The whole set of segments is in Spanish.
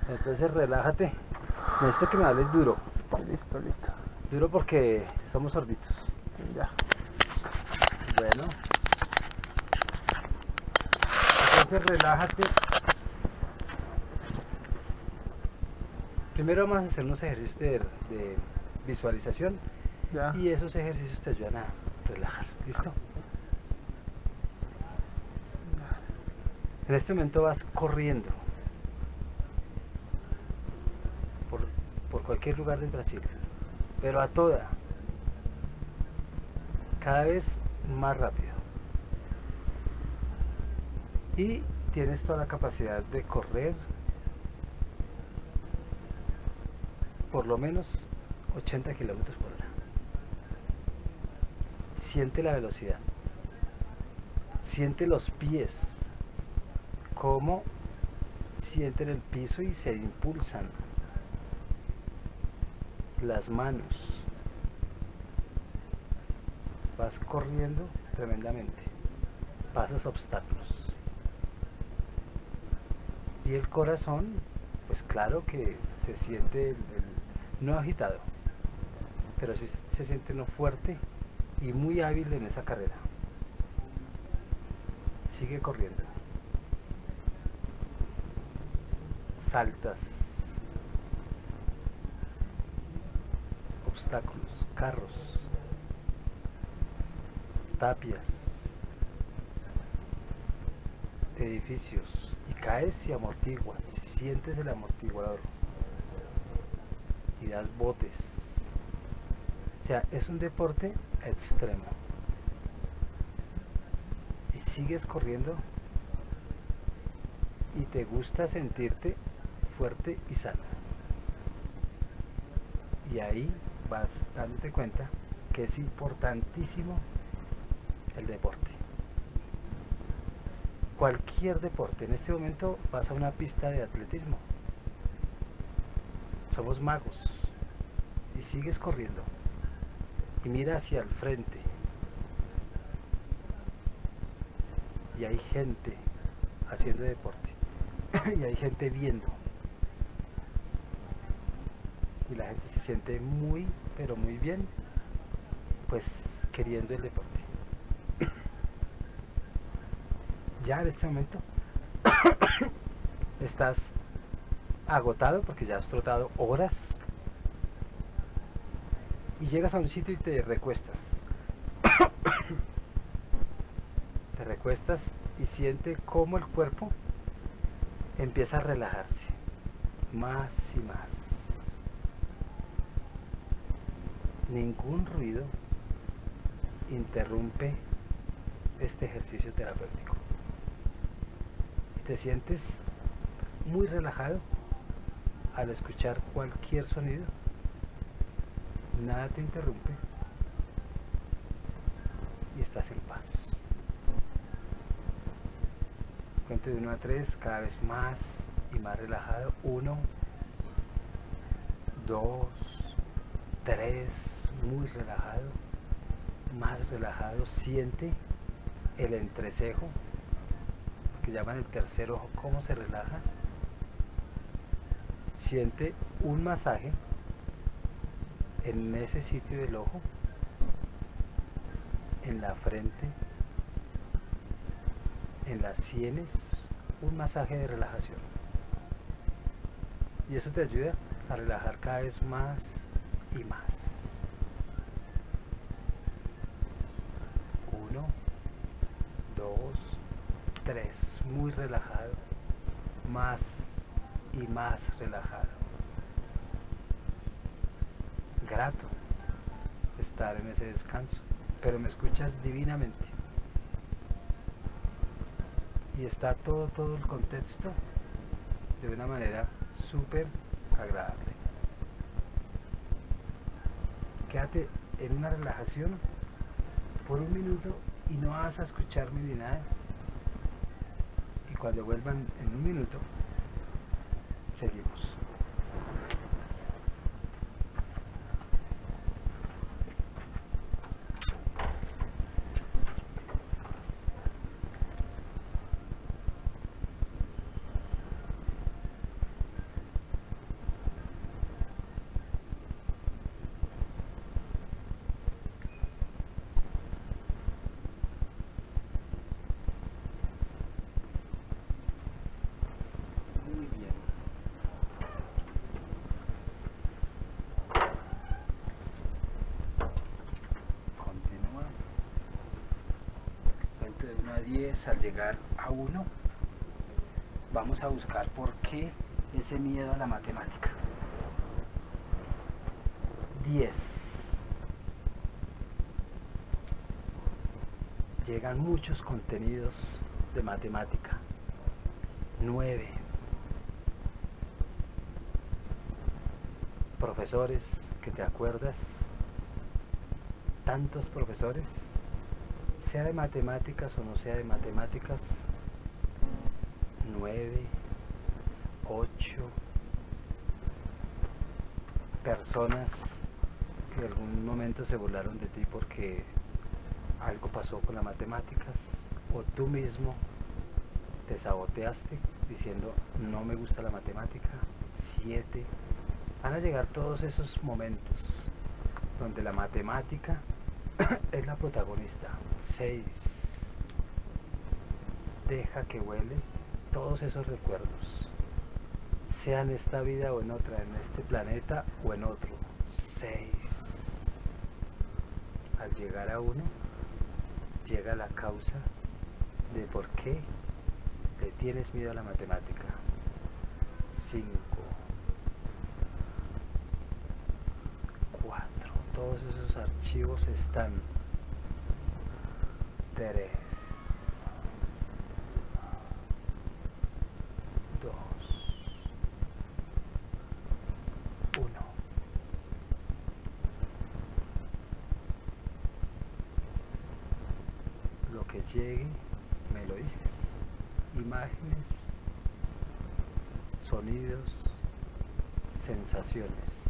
Entonces relájate. Necesito que me hables duro. Listo, listo. Duro porque somos sorditos. Ya. Bueno. Entonces relájate. Primero vamos a hacer unos ejercicios de visualización Ya. y esos ejercicios te ayudan a relajar. ¿Listo? En este momento vas corriendo por, por cualquier lugar del Brasil, pero a toda, cada vez más rápido. Y tienes toda la capacidad de correr por lo menos 80 kilómetros por hora. Siente la velocidad, siente los pies, cómo sienten el piso y se impulsan. Las manos, vas corriendo tremendamente, pasas obstáculos. Y el corazón, pues claro que se siente no agitado, pero sí se siente uno fuerte y muy hábil en esa carrera. Sigue corriendo. Saltas obstáculos, carros, tapias, edificios, y caes y amortiguas, y sientes el amortiguador y das botes. O sea, es un deporte extremo. Y sigues corriendo y te gusta sentirte fuerte y sano. Y ahí vas dándote cuenta que es importantísimo el deporte. Cualquier deporte. En este momento vas a una pista de atletismo. Somos magos. Y sigues corriendo. Y mira hacia el frente. Y hay gente haciendo deporte. Y hay gente viendo. Y la gente se siente muy, pero muy bien, pues queriendo el deporte. Ya en este momento estás agotado porque ya has trotado horas y llegas a un sitio y te recuestas. Te recuestas y siente cómo el cuerpo empieza a relajarse más y más. Ningún ruido interrumpe este ejercicio terapéutico. Y te sientes muy relajado al escuchar cualquier sonido. Nada te interrumpe y estás en paz. Cuento de 1 a 3, cada vez más y más relajado. 1, 2, 3, muy relajado, más relajado. Siente el entrecejo, que llaman el tercer ojo, cómo se relaja. Siente un masaje en ese sitio del ojo, en la frente, en las sienes, un masaje de relajación. Y eso te ayuda a relajar cada vez más y más. 1, 2, 3, muy relajado, más y más relajado. Grato estar en ese descanso, pero me escuchas divinamente. Y está todo el contexto de una manera súper agradable. Quédate en una relajación por 1 minuto y no vas a escucharme ni nada. Y cuando vuelvan en 1 minuto, seguimos. Entonces, al llegar a 1, vamos a buscar por qué ese miedo a la matemática. 10. Llegan muchos contenidos de matemática. 9. Profesores que te acuerdas, tantos profesores, sea de matemáticas o no sea de matemáticas. 9, 8 personas que en algún momento se burlaron de ti porque algo pasó con las matemáticas, o tú mismo te saboteaste diciendo no me gusta la matemática. 7. Van a llegar todos esos momentos donde la matemática es la protagonista. 6. Deja que huele todos esos recuerdos, sea en esta vida o en otra, en este planeta o en otro. 6. Al llegar a 1, llega la causa de por qué le tienes miedo a la matemática. 5, 4, todos esos archivos están. 3, 2, 1. Lo que llegue, me lo dices. Imágenes, sonidos, sensaciones.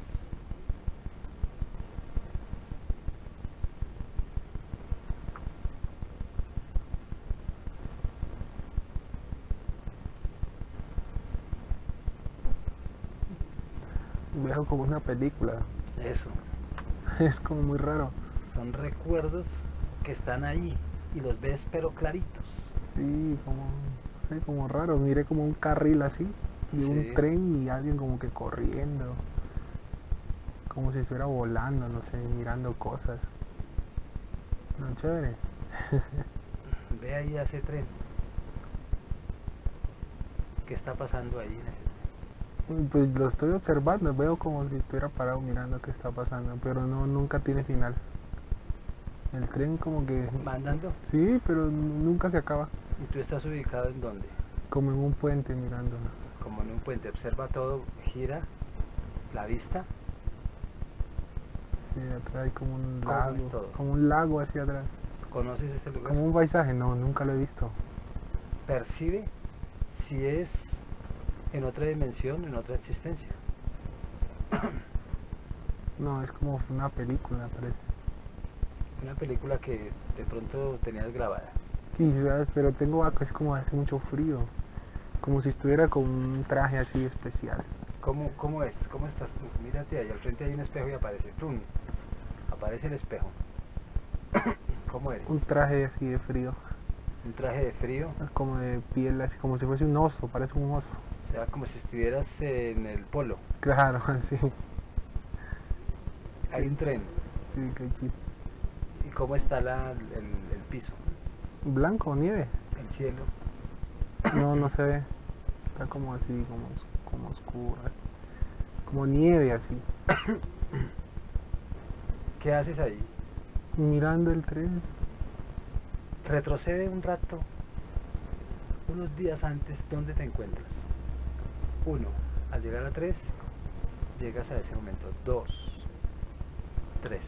Veo como una película. Eso, Es como muy raro. son recuerdos que están ahí y los ves pero claritos. Sí, como, sí, como raro. Miré como un carril así, de Sí. un tren y alguien como que corriendo. Como si estuviera volando, no sé, mirando cosas. No, chévere. Ve ahí a ese tren. ¿Qué está pasando ahí en ese tren? Pues lo estoy observando, veo como si estuviera parado mirando qué está pasando, pero no, nunca tiene final. El tren como que... ¿Mandando? Sí, pero nunca se acaba. ¿Y tú estás ubicado en dónde? Como en un puente mirando. Como en un puente, observa todo, gira la vista. Sí, atrás hay como un ¿Cómo lago. es todo? Como un lago hacia atrás. ¿Conoces ese lugar? Como un paisaje, no, nunca lo he visto. Percibe si es en otra dimensión, en otra existencia. No, es como una película, parece. Una película que de pronto tenías grabada. Quizás, pero tengo acá, es como hace mucho frío. Como si estuviera con un traje así especial. ¿Cómo es? ¿Cómo estás tú? Mírate ahí, al frente hay un espejo y aparece. ¡Pum! Aparece el espejo. ¿Cómo eres? Un traje así de frío. Un traje de frío, Como de piel, así como si fuese un oso, parece un oso. o sea, como si estuvieras en el polo. Claro, así. Hay un tren. Sí, qué chiste. ¿Y cómo está el piso? ¿Blanco o nieve? El cielo. No, no se ve. Está como así, como oscuro. Como nieve así. ¿Qué haces ahí? Mirando el tren. Retrocede un rato, unos días antes, ¿dónde te encuentras? 1. Al llegar a 3, llegas a ese momento. 2, 3.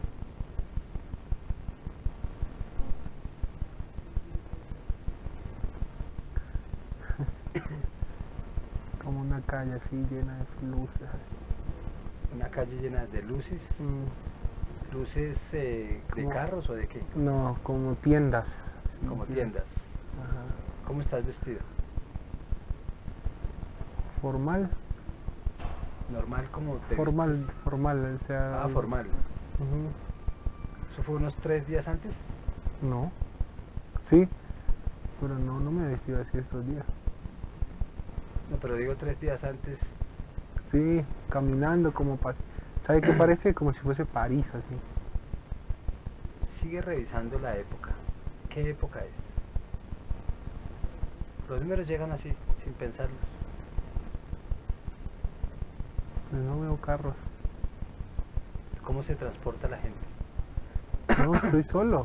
Como una calle así llena de luces. Una calle llena de luces. Mm, ¿Luces de Como- carros o de qué? No, como tiendas. Sí, Como sí. tiendas. Ajá. ¿Cómo estás vestido? Formal. Normal, como te Formal, vistes? formal, o sea... Ah, formal. Ujú. ¿Eso fue unos 3 días antes? No. Sí, pero no me he vestido así estos días. No, pero digo 3 días antes. Sí, caminando como... ¿Sabe qué parece? Como si fuese París, así. Sigue revisando la época. ¿Qué época es? Los números llegan así, sin pensarlos. Pues no veo carros. ¿Cómo se transporta la gente? No, estoy solo.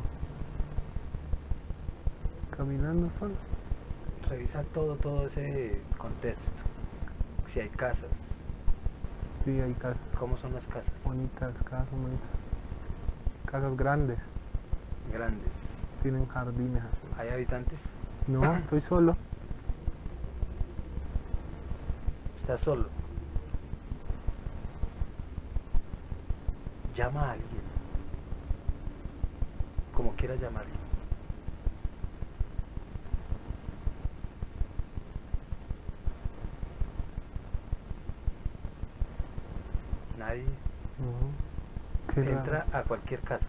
Caminando solo. Revisa todo ese contexto. Si hay casas, Sí, hay casas ¿cómo son las casas? bonitas, casas bonitas. Casas grandes, Grandes. tienen jardines así. ¿Hay habitantes? No, estoy solo. Estás solo. Llama a alguien. Como quieras llamarlo. Nadie. No. Qué raro. Entra a cualquier casa.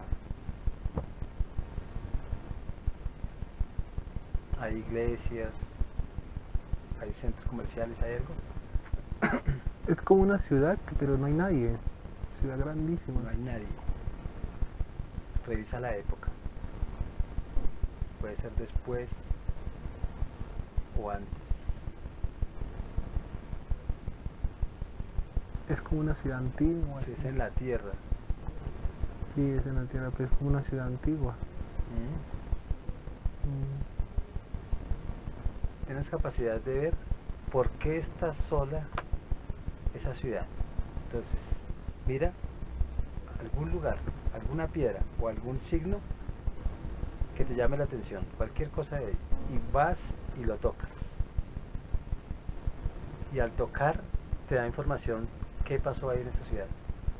Hay iglesias, hay centros comerciales, hay algo. Es como una ciudad, pero no hay nadie. Ciudad grandísima. No hay nadie. Revisa la época. Puede ser después o antes. Es como una ciudad antigua. Si así. es en la tierra. Sí, es en la tierra, pero es como una ciudad antigua. ¿Mm? Mm. Tienes capacidad de ver por qué está sola esa ciudad. Entonces, mira algún lugar, alguna piedra o algún signo que te llame la atención, cualquier cosa de ahí, y vas y lo tocas. Y al tocar te da información qué pasó ahí en esa ciudad.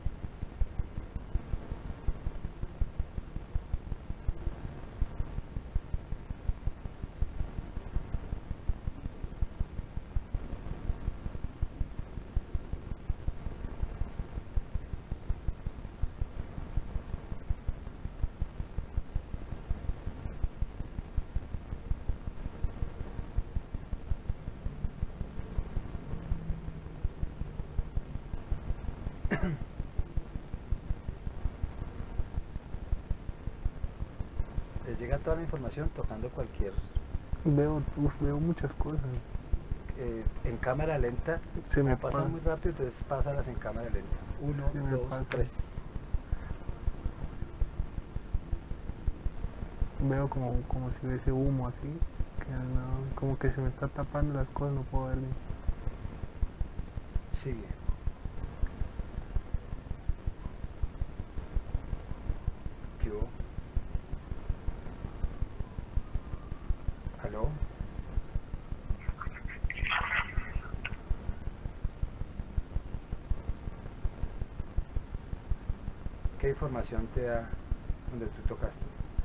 Te llega toda la información tocando cualquier. Veo muchas cosas. En cámara lenta, Se me como pasan pa- muy rápido, entonces pásalas en cámara lenta. 1, Se me 2, pasa. 3. Veo como si hubiese humo así. Que no, como que se me está tapando las cosas, no puedo ver bien. Sigue. ¿Qué hubo? ¿Aló? ¿Qué información te da donde tú tocaste?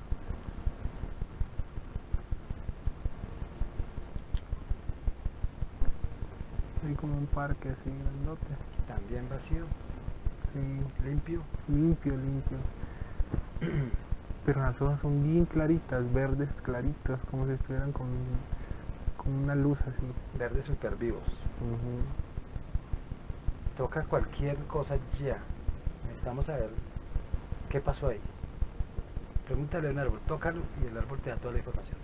Hay como un parque así grandote. También vacío, Sí, limpio. limpio. Pero las hojas son bien claritas, verdes claritas, como si estuvieran con una luz así. Verdes super vivos. Ujú. Toca cualquier cosa ya. Necesitamos saber qué pasó ahí. Pregúntale a un árbol, tócalo y el árbol te da toda la información.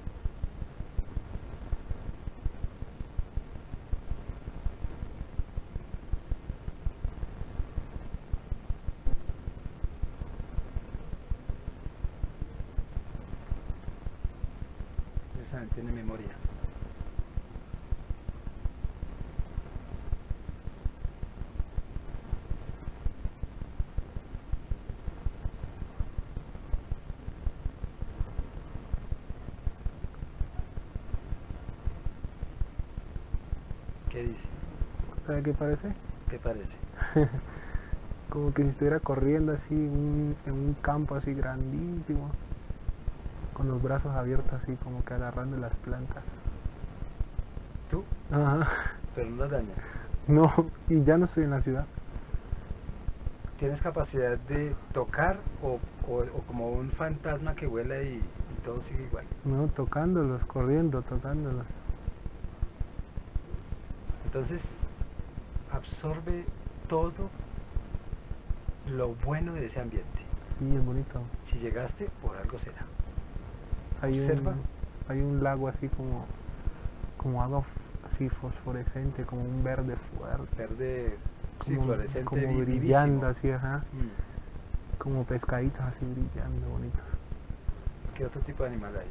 Esa gente tiene memoria. ¿Qué dice? ¿Sabe qué parece? ¿Qué parece? Como que si estuviera corriendo así en un campo así grandísimo, con los brazos abiertos así como que agarrando las plantas. ¿Tú? Ajá. Pero no las dañas. No, y ya no estoy en la ciudad. ¿Tienes capacidad de tocar o como un fantasma que vuela y todo sigue igual? No, tocándolos, corriendo, tocándolos. Entonces, absorbe todo lo bueno de ese ambiente. Sí, es bonito. Si llegaste, por algo será. Hay Observa. hay un lago así como como algo así fosforescente, como un verde fuerte, Verde, sí, como, fluorescente, como vivísimo. brillando así, ajá, Mm. como pescaditos así brillando, bonitos. ¿Qué otro tipo de animal hay?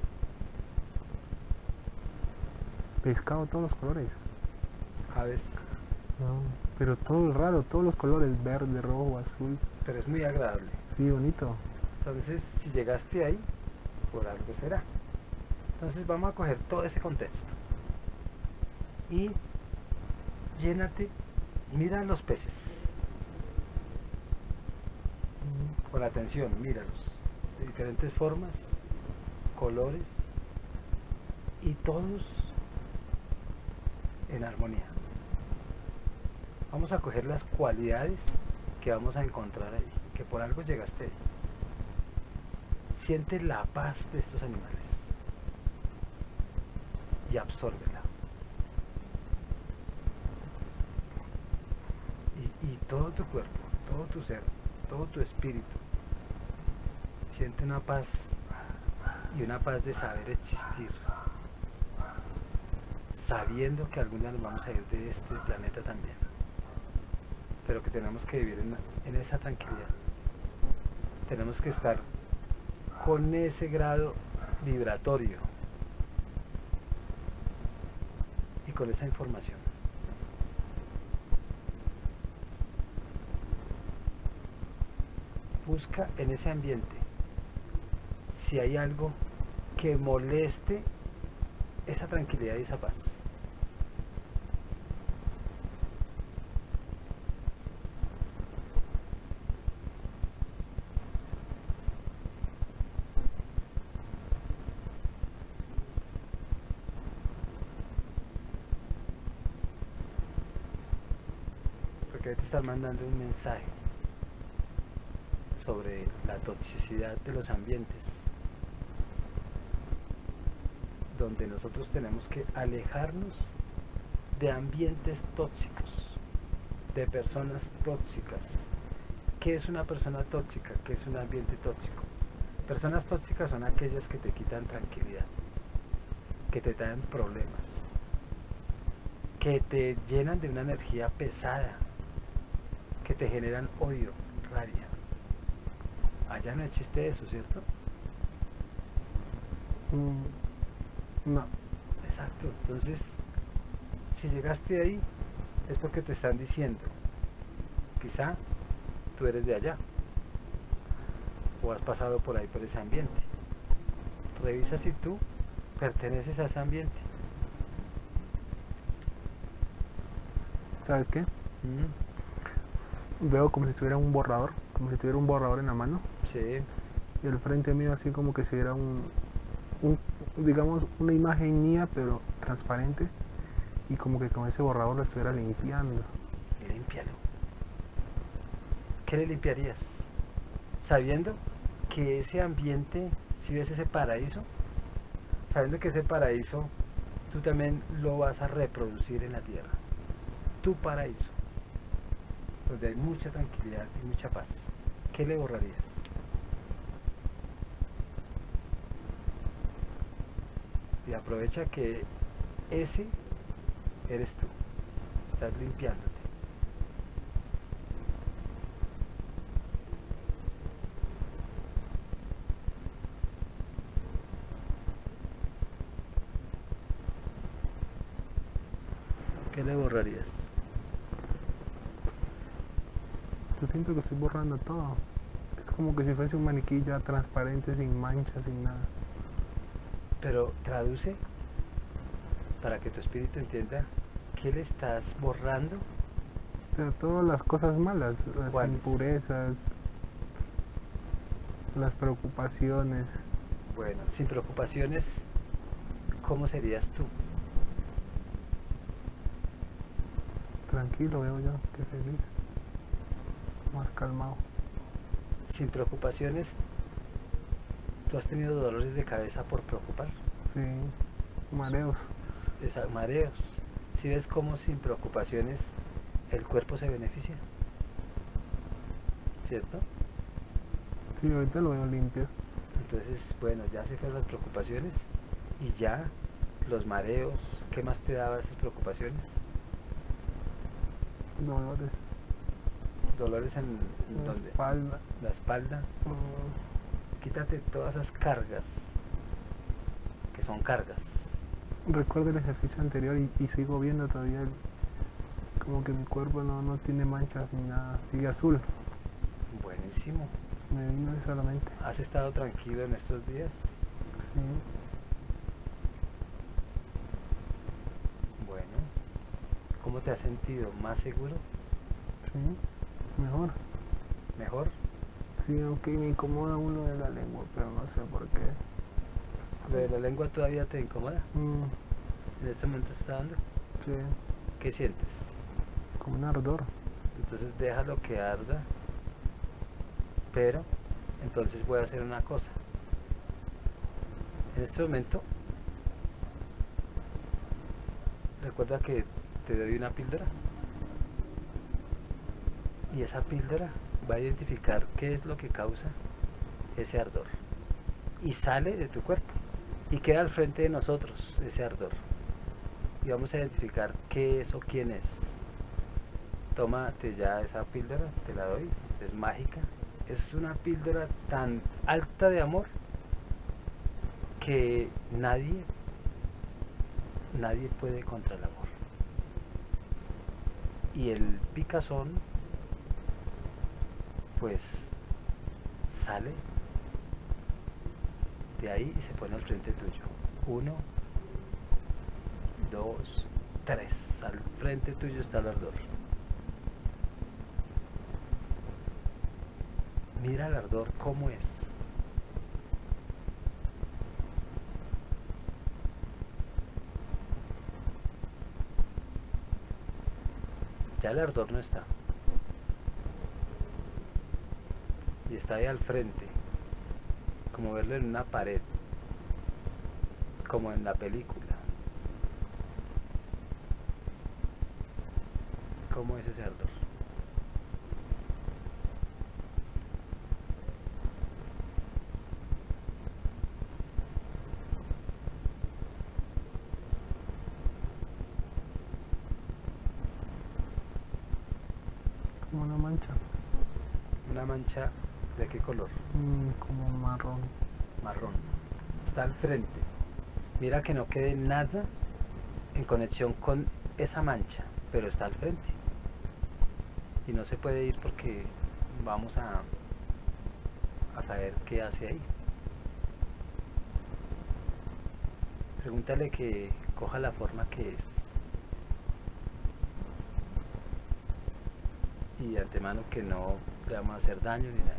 Pescado todos los colores. Aves, No, pero todo raro, todos los colores, verde, rojo, azul. pero es muy agradable. Sí, bonito. Entonces, si llegaste ahí, por algo será. Entonces vamos a coger todo ese contexto y llénate, mira los peces con atención, míralos de diferentes formas, colores y todos en armonía. Vamos a coger las cualidades que vamos a encontrar ahí, que por algo llegaste ahí. Siente la paz de estos animales y absórbela. Y todo tu cuerpo, todo tu ser, todo tu espíritu siente una paz y una paz de saber existir, sabiendo que algún día nos vamos a ir de este planeta también, pero que tenemos que vivir en esa tranquilidad. Tenemos que estar con ese grado vibratorio y con esa información. Busca en ese ambiente si hay algo que moleste esa tranquilidad y esa paz. Porque ahí te están mandando un mensaje sobre la toxicidad de los ambientes, donde nosotros tenemos que alejarnos de ambientes tóxicos, de personas tóxicas. ¿Qué es una persona tóxica? ¿Qué es un ambiente tóxico? Personas tóxicas son aquellas que te quitan tranquilidad, que te traen problemas, que te llenan de una energía pesada, que te generan odio, rabia. Allá no existe eso, ¿cierto? No. Exacto. Entonces, si llegaste ahí, es porque te están diciendo, quizá tú eres de allá, o has pasado por ahí, por ese ambiente. Revisa si tú perteneces a ese ambiente. ¿Sabes qué? Veo como si tuviera un borrador, como si tuviera un borrador en la mano. Sí, Y al frente mío así como que si hubiera digamos, una imagen mía, pero transparente. Y como que con ese borrador lo estuviera limpiando. límpialo. ¿Qué le limpiarías? Sabiendo que ese ambiente, si ves ese paraíso, sabiendo que ese paraíso tú también lo vas a reproducir en la tierra. Tu paraíso, donde hay mucha tranquilidad y mucha paz. ¿Qué le borrarías? Y aprovecha que ese eres tú. Estás limpiándote. ¿Qué le borrarías? Yo siento que estoy borrando todo. Es como que si fuese un maniquí ya transparente, sin manchas, sin nada. Pero traduce para que tu espíritu entienda qué le estás borrando. Pero todas las cosas malas, las ¿Cuáles? impurezas, las preocupaciones. Bueno, sin preocupaciones, ¿cómo serías tú? Tranquilo, veo yo, qué feliz. Más calmado. Sin preocupaciones, ¿tú has tenido dolores de cabeza por preocupar? Sí, mareos. Mareos. ¿Sí ves cómo sin preocupaciones el cuerpo se beneficia? ¿Cierto? Sí, ahorita lo veo limpio. Entonces, bueno, ya se fueron las preocupaciones y ya los mareos, ¿qué más te daba esas preocupaciones? dolores Dolores en en la donde, espalda. la espalda. Quítate todas esas cargas, que son cargas. Recuerdo el ejercicio anterior y sigo viendo todavía como que mi cuerpo no tiene manchas ni nada, sigue azul. Buenísimo. Me vino eso a la mente. ¿Has estado tranquilo en estos días? Sí, Bueno, ¿cómo te has sentido? ¿Más seguro? sí, mejor. ¿Mejor? Sí, aunque me incomoda uno de la lengua, pero no sé por qué. ¿Lo de la lengua todavía te incomoda? Mm, ¿En este momento está dando? sí, ¿Qué sientes? como un ardor. Entonces déjalo que arda, pero entonces voy a hacer una cosa. En este momento, recuerda que te doy una píldora y esa píldora va a identificar qué es lo que causa ese ardor y sale de tu cuerpo y queda al frente de nosotros ese ardor y vamos a identificar qué es o quién es. Tómate ya esa píldora, te la doy, es mágica, es una píldora tan alta de amor que nadie puede contra el amor. Y el picazón pues sale de ahí y se pone al frente tuyo. 1, 2, 3. Al frente tuyo está el ardor. Mira el ardor cómo es. Ya el ardor no está. Y está ahí al frente. Como verlo en una pared. Como en la película. ¿Cómo es ese ardor? Como una mancha. Una mancha, ¿de qué color? Como marrón. Marrón. Está al frente. Mira que no quede nada en conexión con esa mancha, pero está al frente. Y no se puede ir porque vamos a saber qué hace ahí. Pregúntale que coja la forma que es. Y de antemano que no le vamos a hacer daño ni nada.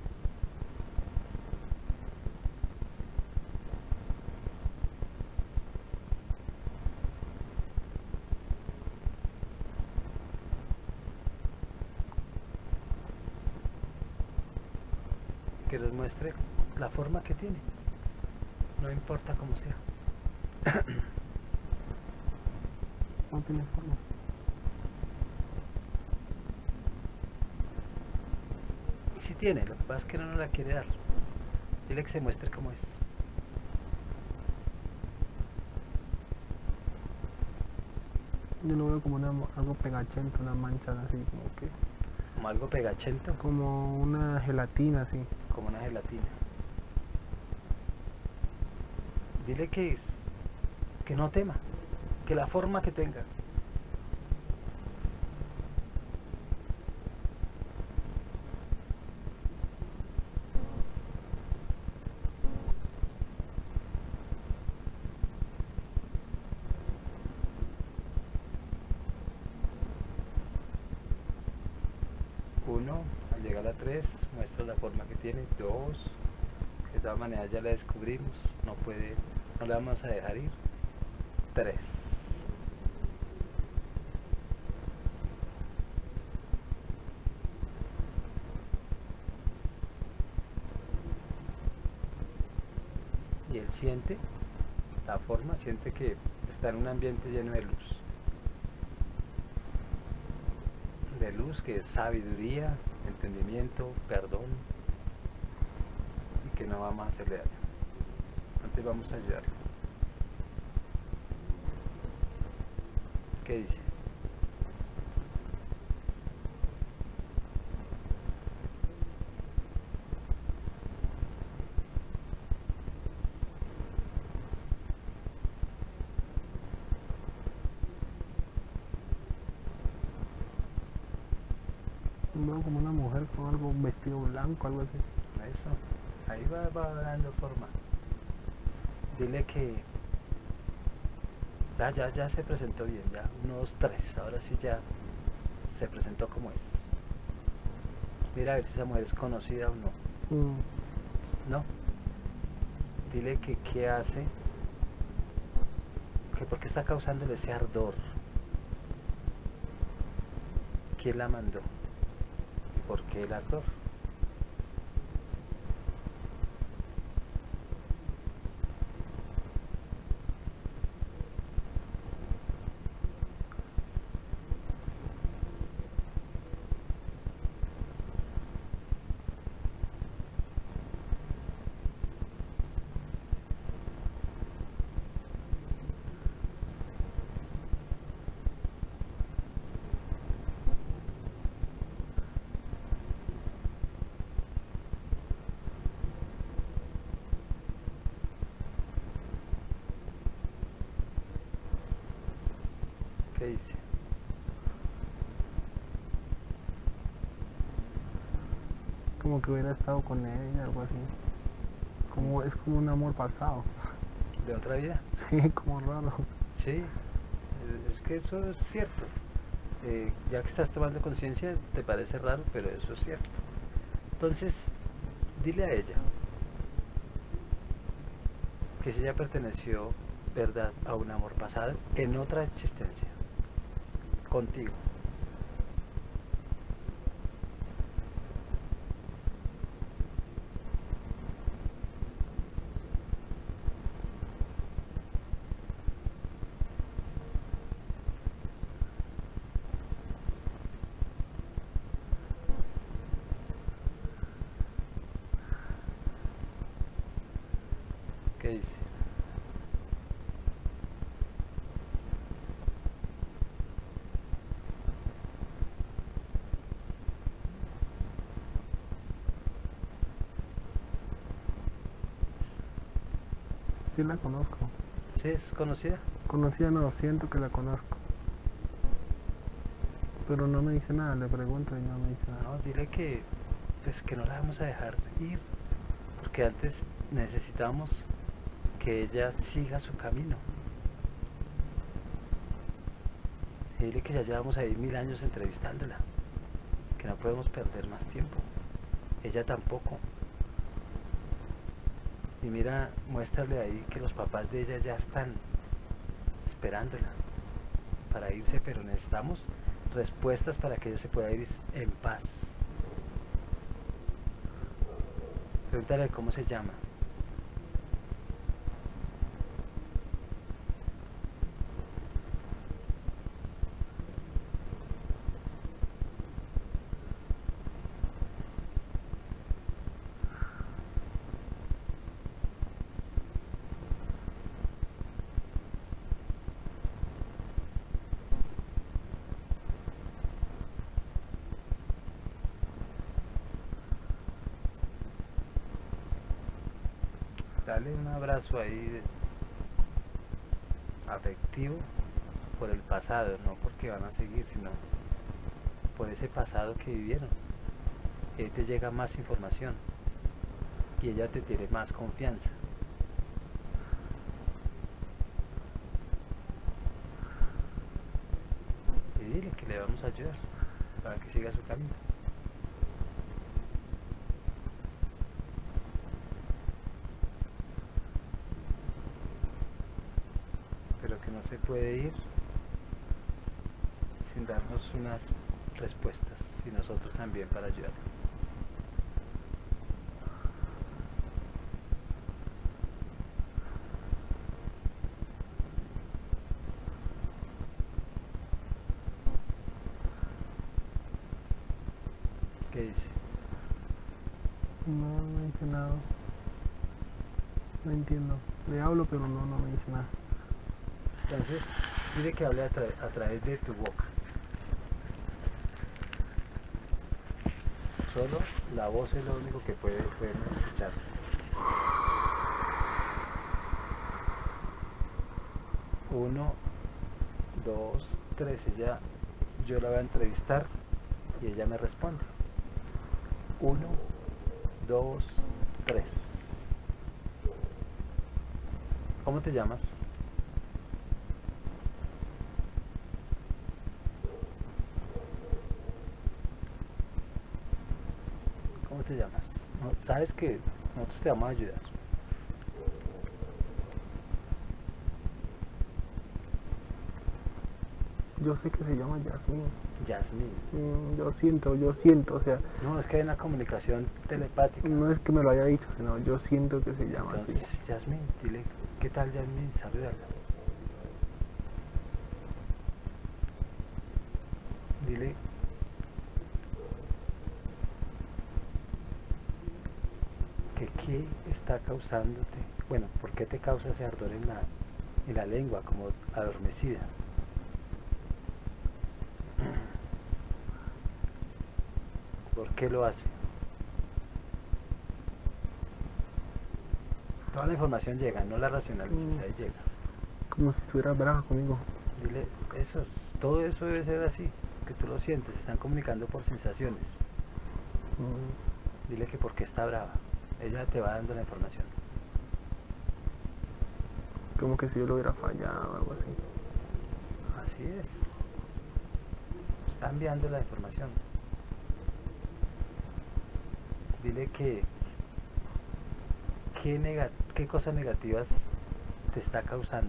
Que nos muestre la forma que tiene. No importa cómo sea. No tiene forma. Sí tiene, lo que pasa es que no nos la quiere dar. Dile que se muestre cómo es. Yo lo veo como algo pegachento, una mancha así, como que. Como algo pegachento, Como una gelatina así. como una gelatina. Dile que no tema, que la forma que tenga. Uno, al llegar a 3, muestra la forma que tiene. 2, de todas maneras ya la descubrimos, no la vamos a dejar ir. 3. Y él siente la forma, siente que está en un ambiente lleno de luz. De luz que es sabiduría, entendimiento, perdón, y que no vamos a hacerle daño. Antes vamos a ayudarlo. ¿Qué dice? Veo como una mujer con algo, un vestido blanco, algo así. Eso. Ahí va dando forma. Dile que ya se presentó bien, ya. 1, 2, 3. Ahora sí ya se presentó como es. Mira a ver si esa mujer es conocida o no. No. Dile que qué hace, que por qué está causándole ese ardor. ¿Quién la mandó? ¿Y por qué el ardor? ¿Qué dice? Como que hubiera estado con ella, algo así. Como, es como un amor pasado. ¿De otra vida? Sí, como raro. Sí, es que eso es cierto. Ya que estás tomando conciencia, te parece raro, pero eso es cierto. Entonces, dile a ella que si ella perteneció, ¿verdad?, a un amor pasado en otra existencia, contigo. ¿Qué dice? Sí la conozco. ¿Sí es conocida? Conocida no, siento que la conozco. Pero no me dice nada, le pregunto y no me dice nada. No, dile que, pues, que no la vamos a dejar ir, porque antes necesitamos que ella siga su camino. Y dile que ya llevamos ahí 1000 años entrevistándola, que no podemos perder más tiempo. Ella tampoco. Y mira, muéstrale ahí que los papás de ella ya están esperándola para irse, pero necesitamos respuestas para que ella se pueda ir en paz. Pregúntale cómo se llama. Dale un abrazo ahí afectivo por el pasado, no porque van a seguir, sino por ese pasado que vivieron. Y ahí te llega más información y ella te tiene más confianza. Y dile que le vamos a ayudar para que siga su camino. Pero que no se puede ir sin darnos unas respuestas y nosotros también para ayudar. ¿Qué dice? No, no me dice nada. No entiendo. Le hablo pero no me dice nada. Entonces, Dile que hable a través de tu boca. Solo la voz es lo único que podemos escuchar. Uno, dos, tres. Yo la voy a entrevistar y ella me responde. Uno, dos, tres. ¿Cómo te llamas? ¿Cómo te llamas? No, sabes que nosotros te vamos a ayudar. Yo sé que se llama Yasmín. Yasmín. Yo siento, o sea, No, es que hay una comunicación telepática. no es que me lo haya dicho, sino yo siento que se llama Entonces, así. Yasmín, dile, ¿qué tal Yasmín? Salúdala. Dile que qué está causándote, bueno, ¿por qué te causa ese ardor en la lengua, como adormecida? ¿Por qué lo hace? Toda la información llega, no la racionalices, ahí llega. Como si estuviera brava conmigo. Dile, todo eso debe ser así, que tú lo sientes, se están comunicando por sensaciones. Dile que porque está brava, ella te va dando la información. Como que si yo lo hubiera fallado o algo así. Así es, está enviando la información. Dile que qué cosas negativas te está causando.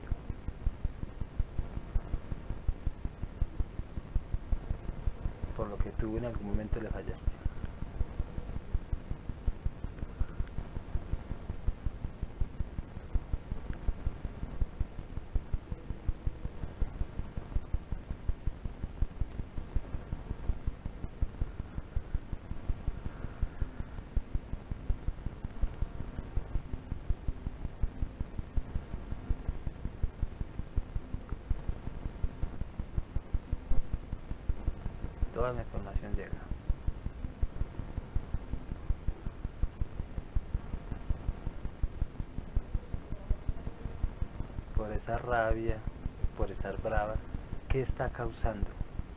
Por lo que tú en algún momento le fallaste. Toda la información llega. Por esa rabia, por estar brava, ¿qué está causando?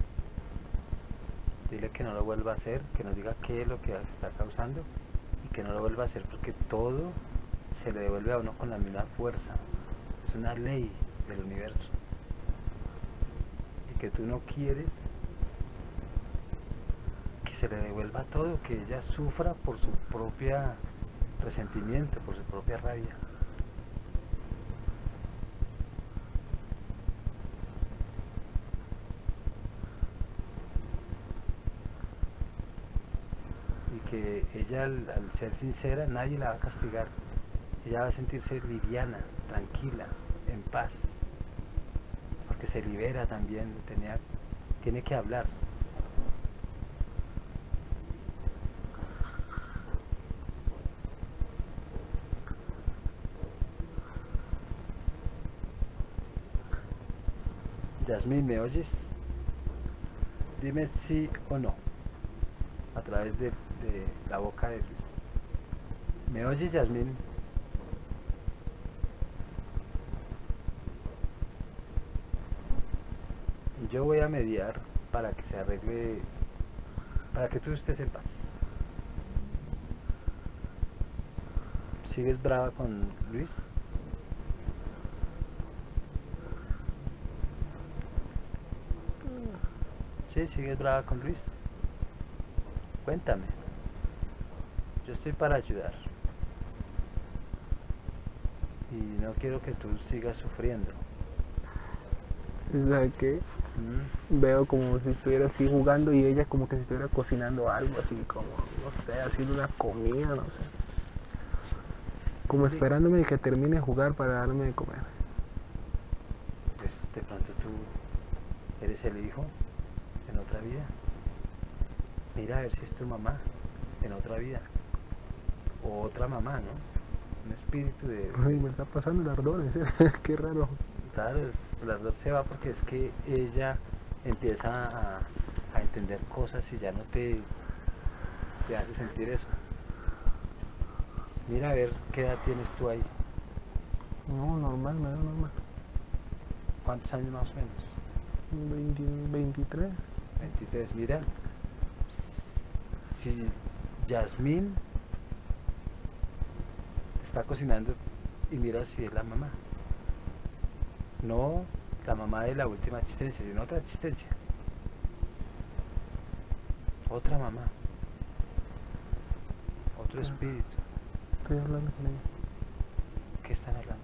Dile que no lo vuelva a hacer, que nos diga qué es lo que está causando y que no lo vuelva a hacer, porque todo se le devuelve a uno con la misma fuerza. Es una ley del universo. Y que tú no quieres que se le devuelva todo, que ella sufra por su propia resentimiento, por su propia rabia. Y que ella al ser sincera nadie la va a castigar, ella va a sentirse liviana, tranquila, en paz, porque se libera también, tiene que hablar. Yasmín, ¿me oyes? Dime sí o no, a través de la boca de Luis. ¿Me oyes, Yasmín? Yo voy a mediar para que se arregle, para que tú estés en paz. ¿Sigues brava con Luis? Sí, sigues brava con Luis. Cuéntame. Yo estoy para ayudar. Y no quiero que tú sigas sufriendo. ¿Sabes qué? Veo como si estuviera así jugando y ella como que si estuviera cocinando algo así como, no sé, haciendo una comida, no sé. Como Sí. esperándome que termine de jugar para darme de comer. Pues de pronto tú eres el hijo en otra vida. Mira a ver si es tu mamá en otra vida. O otra mamá, ¿no? Un espíritu de... Ay, me está pasando el ardor, en serio. Qué raro. Claro, El ardor se va porque es que ella empieza a entender cosas y ya no te hace sentir eso. Mira a ver qué edad tienes tú ahí. No, normal, me veo normal. ¿Cuántos años más o menos? 20, 23. 23. Mira, si Yasmín está cocinando y mira si es la mamá. No la mamá de la última existencia, sino otra existencia. Otra mamá. Otro espíritu. Estoy hablando con ella. ¿Qué están hablando?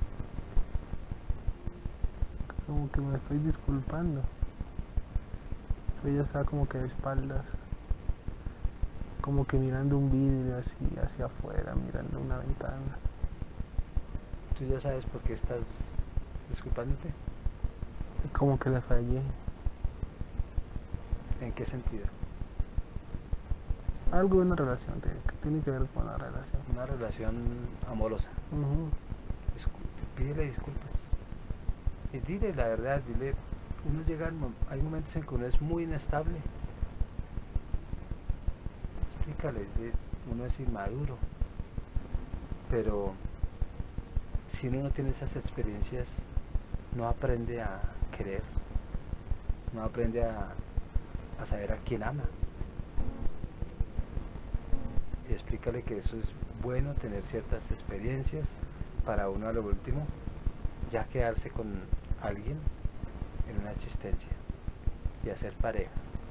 Como que me estoy disculpando. Ella está como que de espaldas. Como que mirando un vidrio así hacia afuera, mirando una ventana. ¿Tú ya sabes por qué estás disculpándote? Como que le fallé. ¿En qué sentido? Algo de una relación, que tiene que ver con la relación. Una relación amorosa. Ujú. Pídele disculpas. Y dile la verdad, dile, uno llega, hay momentos en que uno es muy inestable. Explícale, uno es inmaduro. Pero si uno no tiene esas experiencias, no aprende a querer, no aprende a saber a quién ama. Y explícale que eso es bueno, tener ciertas experiencias para uno a lo último ya quedarse con alguien en una existencia y hacer pareja.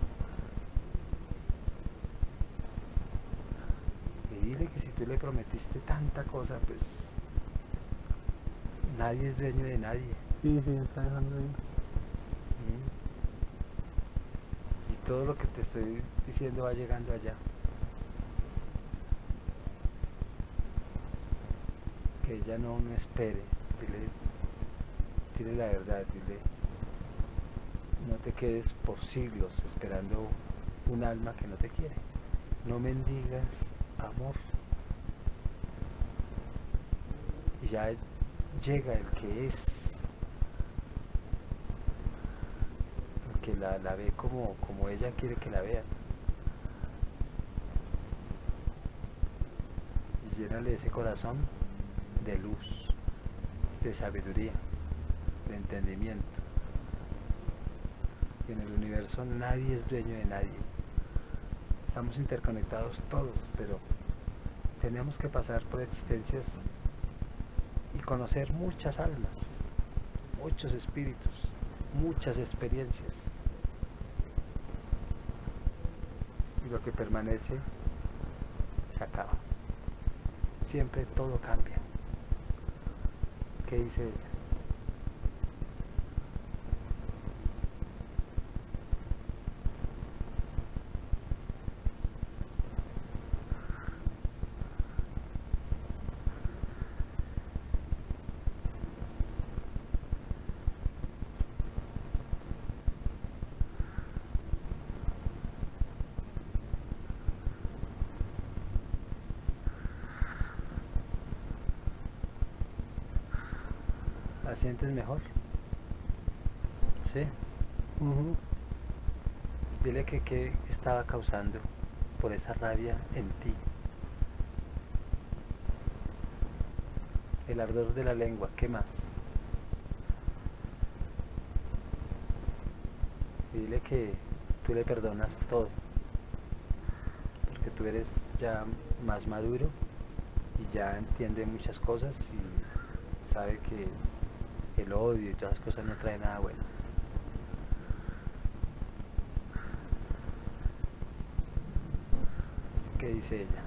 Y dile que si tú le prometiste tanta cosa, pues nadie es dueño de nadie. Sí, sí, me está dejando ahí. Y todo lo que te estoy diciendo va llegando allá. Que ella no espere, dile la verdad, dile, no te quedes por siglos esperando un alma que no te quiere. No mendigas amor. Y ya llega el que es, el que la ve como ella quiere que la vean. Y llénale ese corazón de luz, de sabiduría, de entendimiento. Y en el universo nadie es dueño de nadie. Estamos interconectados todos, pero tenemos que pasar por existencias y conocer muchas almas, muchos espíritus, muchas experiencias. Y lo que permanece se acaba. Siempre todo cambia. ¿Qué dice ella? ¿La sientes mejor? Sí. Ujú. Dile que qué estaba causando por esa rabia en ti. El ardor de la lengua, ¿qué más? Y dile que tú le perdonas todo, porque tú eres ya más maduro y ya entiende muchas cosas y sabe que el odio y todas las cosas no trae nada bueno. ¿Qué dice ella?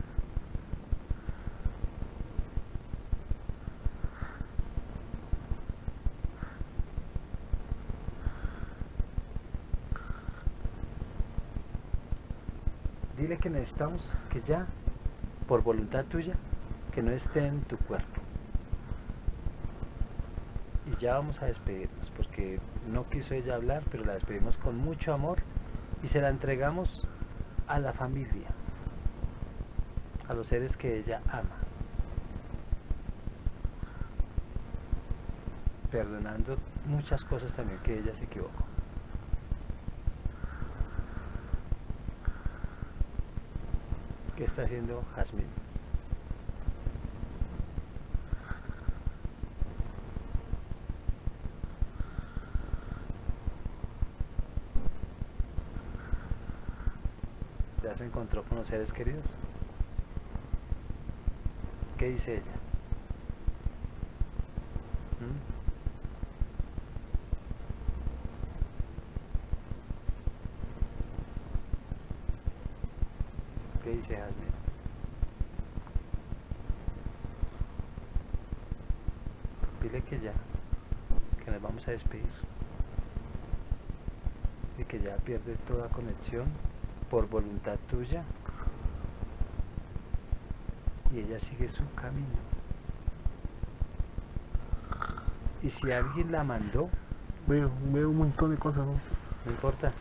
Dile que necesitamos que ya, por voluntad tuya, que no esté en tu cuerpo. Y ya vamos a despedirnos, porque no quiso ella hablar, pero la despedimos con mucho amor y se la entregamos a la familia, a los seres que ella ama, perdonando muchas cosas también que ella se equivocó. ¿Qué está haciendo Jazmín? ¿Ya se encontró con los seres queridos? ¿Qué dice ella? ¿Mm? ¿Qué dice Jazmín? Dile que ya, que nos vamos a despedir y que ya pierde toda conexión por voluntad tuya y ella sigue su camino. Y si alguien la mandó, Veo un montón de cosas, ¿no? no importa.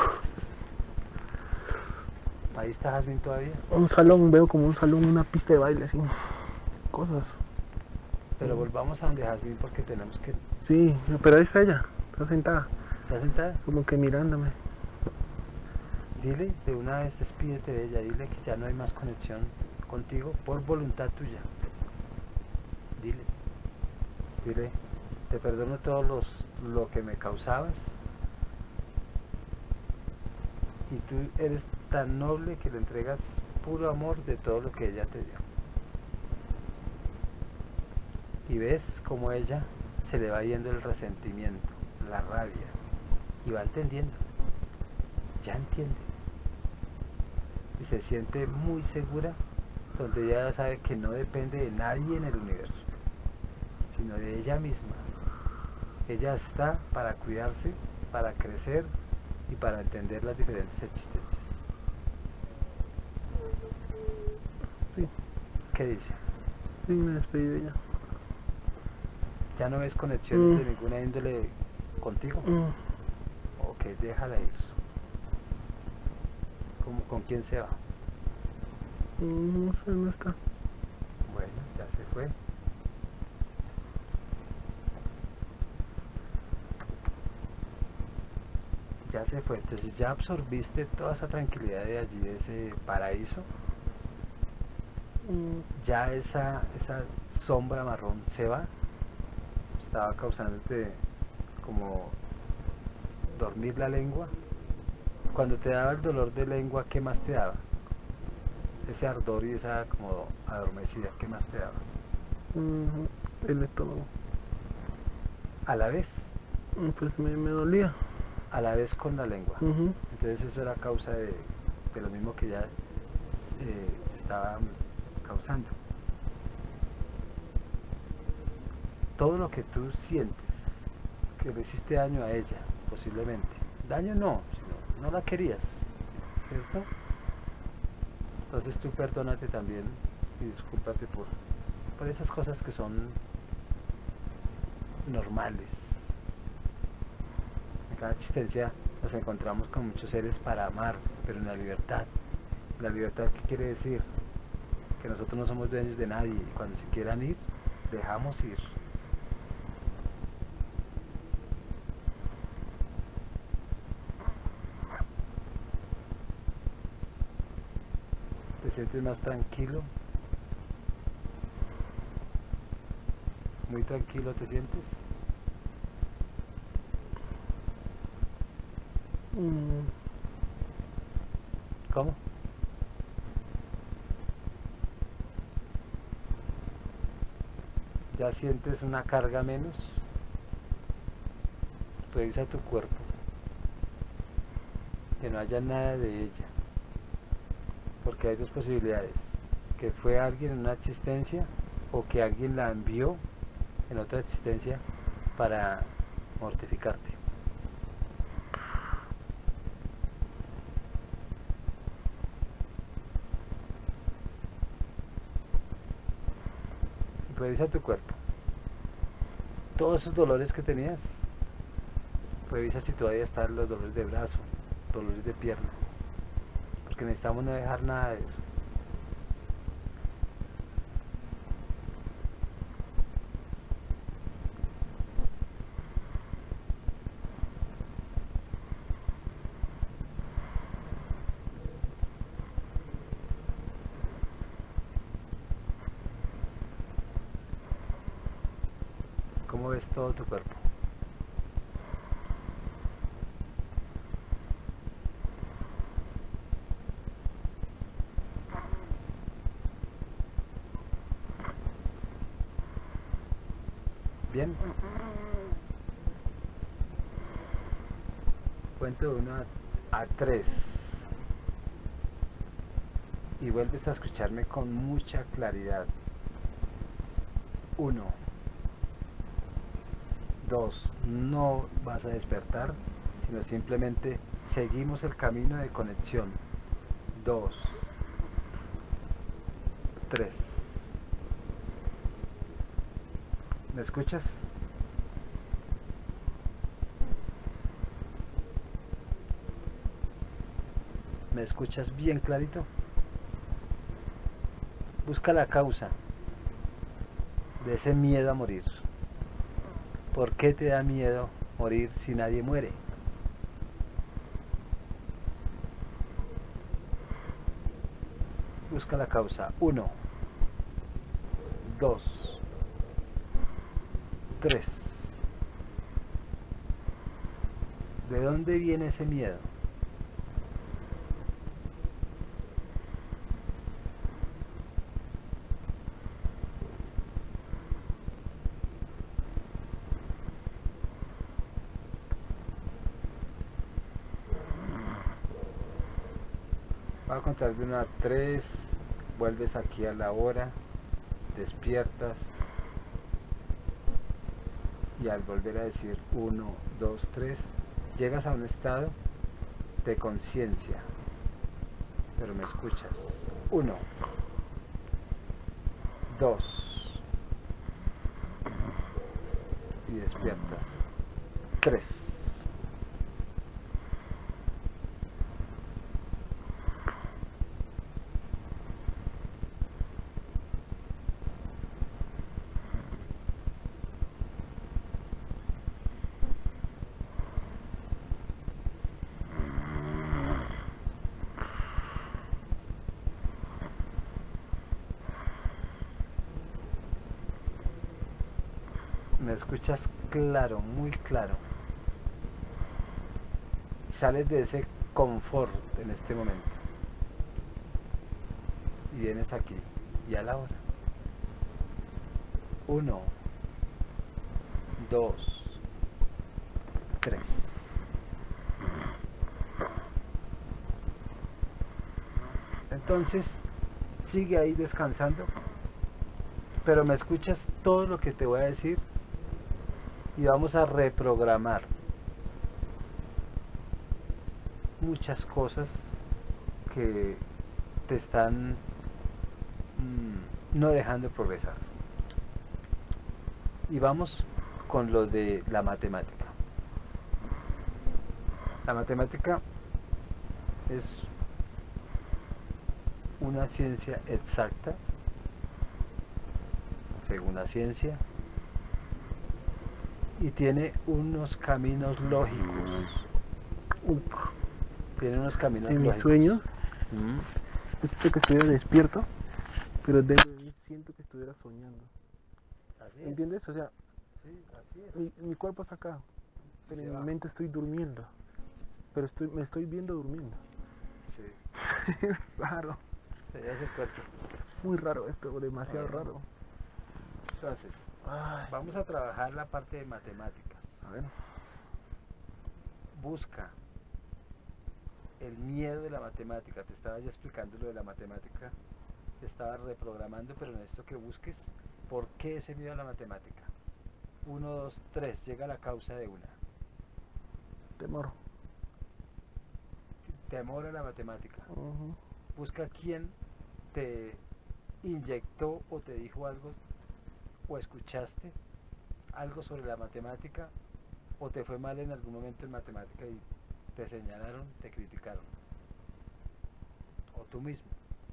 Ahí está Jazmín todavía. Un salón, veo como un salón, una pista de baile, así. Cosas. Pero volvamos a donde Jazmín porque tenemos que... Sí, pero ahí está ella, está sentada, ¿Está sentada? como que mirándome. Dile, de una vez despídete de ella, dile que ya no hay más conexión contigo por voluntad tuya. Dile, te perdono lo que me causabas y tú eres tan noble que le entregas puro amor de todo lo que ella te dio. Y ves como ella se le va yendo el resentimiento, la rabia y va entendiendo, ya entiende y se siente muy segura donde ella sabe que no depende de nadie en el universo, sino de ella misma. Ella está para cuidarse, para crecer y para entender las diferentes existencias. Sí, ¿Qué dice? sí, me despedí de ella. ¿Ya no ves conexiones de ninguna índole contigo? Ok, déjala ir. ¿Con quién se va? No sé, no está. Bueno, ya se fue. Ya se fue. Entonces ya absorbiste toda esa tranquilidad de allí, de ese paraíso. Ya esa sombra marrón se va. Estaba causándote como dormir la lengua. Cuando te daba el dolor de lengua, ¿qué más te daba? Ese ardor y esa como adormecida, ¿qué más te daba? El estómago. A la vez, Pues me dolía. a la vez con la lengua. Entonces eso era causa de lo mismo que ya estaba causando. Todo lo que tú sientes que le hiciste daño a ella, posiblemente. Daño no, sino no la querías, ¿cierto? Entonces tú perdónate también y discúlpate por esas cosas que son normales. En cada existencia nos encontramos con muchos seres para amar, pero en la libertad. ¿La libertad qué quiere decir? Que nosotros no somos dueños de nadie y cuando se quieran ir, dejamos ir. ¿Te sientes más tranquilo? ¿Muy tranquilo te sientes? ¿Cómo? ¿Ya sientes una carga menos? Revisa tu cuerpo, que no haya nada de ella, porque hay dos posibilidades, que fue alguien en una existencia o que alguien la envió en otra existencia para mortificarte. Revisa tu cuerpo, todos esos dolores que tenías, revisa si todavía están los dolores de brazo, dolores de pierna, porque necesitamos no dejar nada de eso. ¿Cómo ves todo tu cuerpo? Bien. Cuento de 1 a 3 y vuelves a escucharme con mucha claridad. 1, 2, no vas a despertar, sino simplemente seguimos el camino de conexión. 2, 3. ¿Me escuchas? ¿Me escuchas bien clarito? Busca la causa de ese miedo a morir. ¿Por qué te da miedo morir si nadie muere? Busca la causa. 1, 2, 3. ¿De dónde viene ese miedo? Voy a contar de 1 a 3, vuelves aquí a la hora, despiertas y al volver a decir 1, 2, 3, llegas a un estado de conciencia, pero me escuchas. 1, 2 y despiertas. 3. Me escuchas claro, muy claro. Sales de ese confort en este momento y vienes aquí y a la hora. 1, 2, 3. Entonces sigue ahí descansando, pero me escuchas todo lo que te voy a decir y vamos a reprogramar muchas cosas que te están no dejando progresar. Y vamos con lo de la matemática. La matemática es una ciencia exacta, según la ciencia, y tiene unos caminos lógicos. Tiene unos caminos En mis lógicos. sueños, siento que estuviera despierto, pero dentro de mí siento que estuviera soñando. Así es. ¿Entiendes? O sea, Sí, así es. mi cuerpo está acá, pero Se en mi va. mente estoy durmiendo. Pero me estoy viendo durmiendo. Sí. Es raro, Es el cuerpo. muy raro esto, demasiado Bueno. raro. Entonces, Ay, vamos a trabajar la parte de matemáticas. a ver. Busca el miedo de la matemática. Te estaba ya explicando lo de la matemática. Te estaba reprogramando, pero necesito que busques por qué ese miedo a la matemática. 1, 2, 3. Llega a la causa de una. Temor. Temor a la matemática. Ujú. Busca quién te inyectó o te dijo algo o escuchaste algo sobre la matemática o te fue mal en algún momento en matemática y te señalaron, te criticaron. O tú mismo.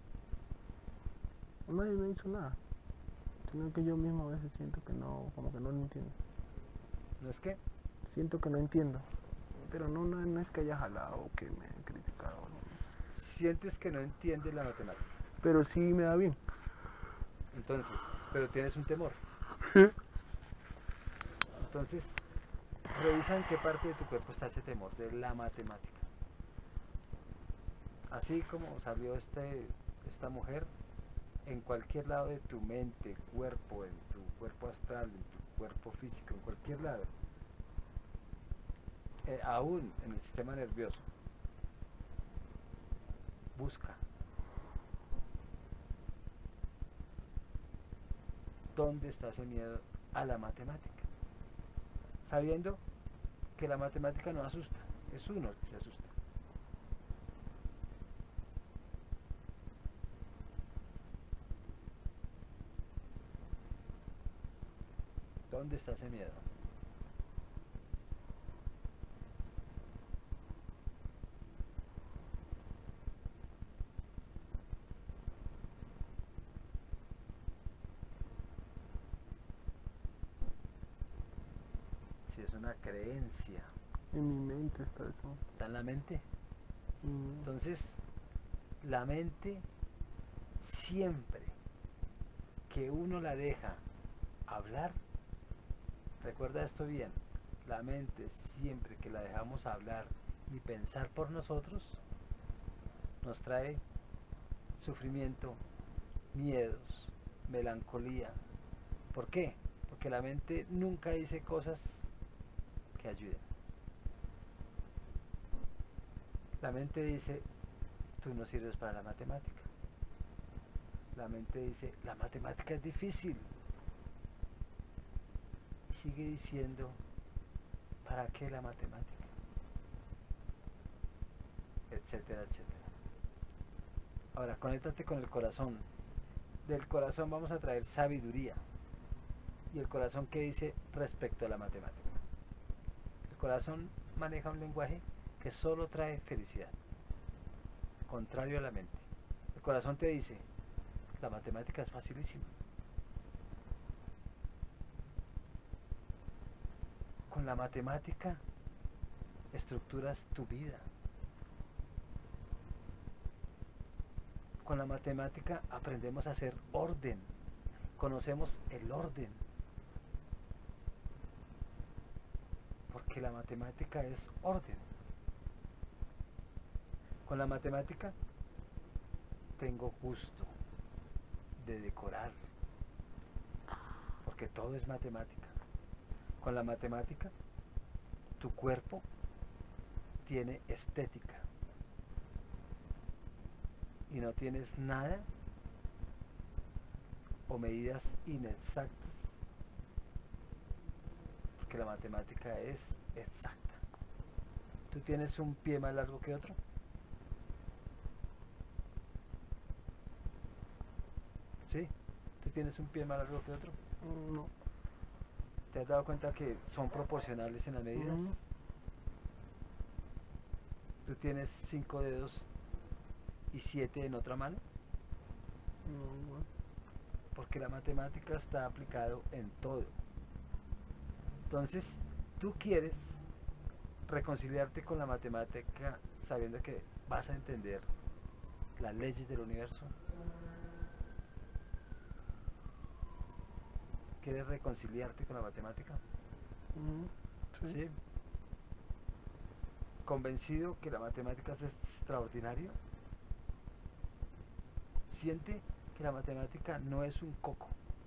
Nadie me hizo nada, sino que yo mismo a veces siento que no, como que no lo entiendo. ¿No es que? Siento que no entiendo, pero no es que haya jalado o que me he criticado, ¿no? Sientes que no entiendes la matemática. Pero sí me da bien. Entonces, pero tienes un temor. Entonces, revisa en qué parte de tu cuerpo está ese temor de la matemática. Así como salió esta mujer, en cualquier lado de tu mente, cuerpo, en tu cuerpo astral, en tu cuerpo físico, en cualquier lado, aún en el sistema nervioso, busca dónde está ese miedo a la matemática, sabiendo que la matemática no asusta, es uno el que se asusta. ¿Dónde está ese miedo? Si es una creencia, En mi mente está eso. está en la mente. Mm. Entonces, la mente siempre que uno la deja hablar, recuerda esto bien, la mente siempre que la dejamos hablar y pensar por nosotros, nos trae sufrimiento, miedos, melancolía. ¿Por qué? Porque la mente nunca dice cosas que ayuden. La mente dice, tú no sirves para la matemática. La mente dice, la matemática es difícil. Y sigue diciendo, ¿para qué la matemática? Etcétera, etcétera. Ahora, conéctate con el corazón. Del corazón vamos a traer sabiduría. ¿Y el corazón qué dice respecto a la matemática? El corazón maneja un lenguaje que solo trae felicidad, contrario a la mente. El corazón te dice, la matemática es facilísima. Con la matemática estructuras tu vida. Con la matemática aprendemos a hacer orden. Conocemos el orden. Porque la matemática es orden. Con la matemática tengo gusto de decorar. Porque todo es matemática. Con la matemática, tu cuerpo tiene estética. Y no tienes nada o medidas inexactas. Porque la matemática es exacta. ¿Tú tienes un pie más largo que otro? ¿Sí? ¿Tú tienes un pie más largo que otro? No. ¿Te has dado cuenta que son proporcionales en las medidas? ¿Tú tienes 5 dedos y 7 en otra mano? No, igual. Porque la matemática está aplicado en todo. Entonces, tú quieres reconciliarte con la matemática sabiendo que vas a entender las leyes del universo. ¿Quieres reconciliarte con la matemática? Sí. ¿Sí? ¿Convencido que la matemática es extraordinaria? Siente que la matemática no es un coco.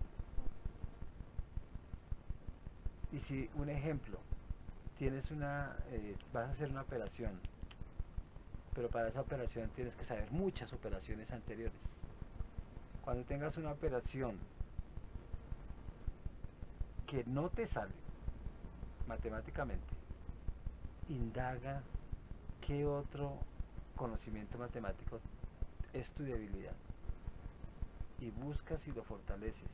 Y si, un ejemplo, vas a hacer una operación, pero para esa operación tienes que saber muchas operaciones anteriores. Cuando tengas una operación que no te sale matemáticamente, indaga qué otro conocimiento matemático es tu debilidad y buscas y lo fortaleces.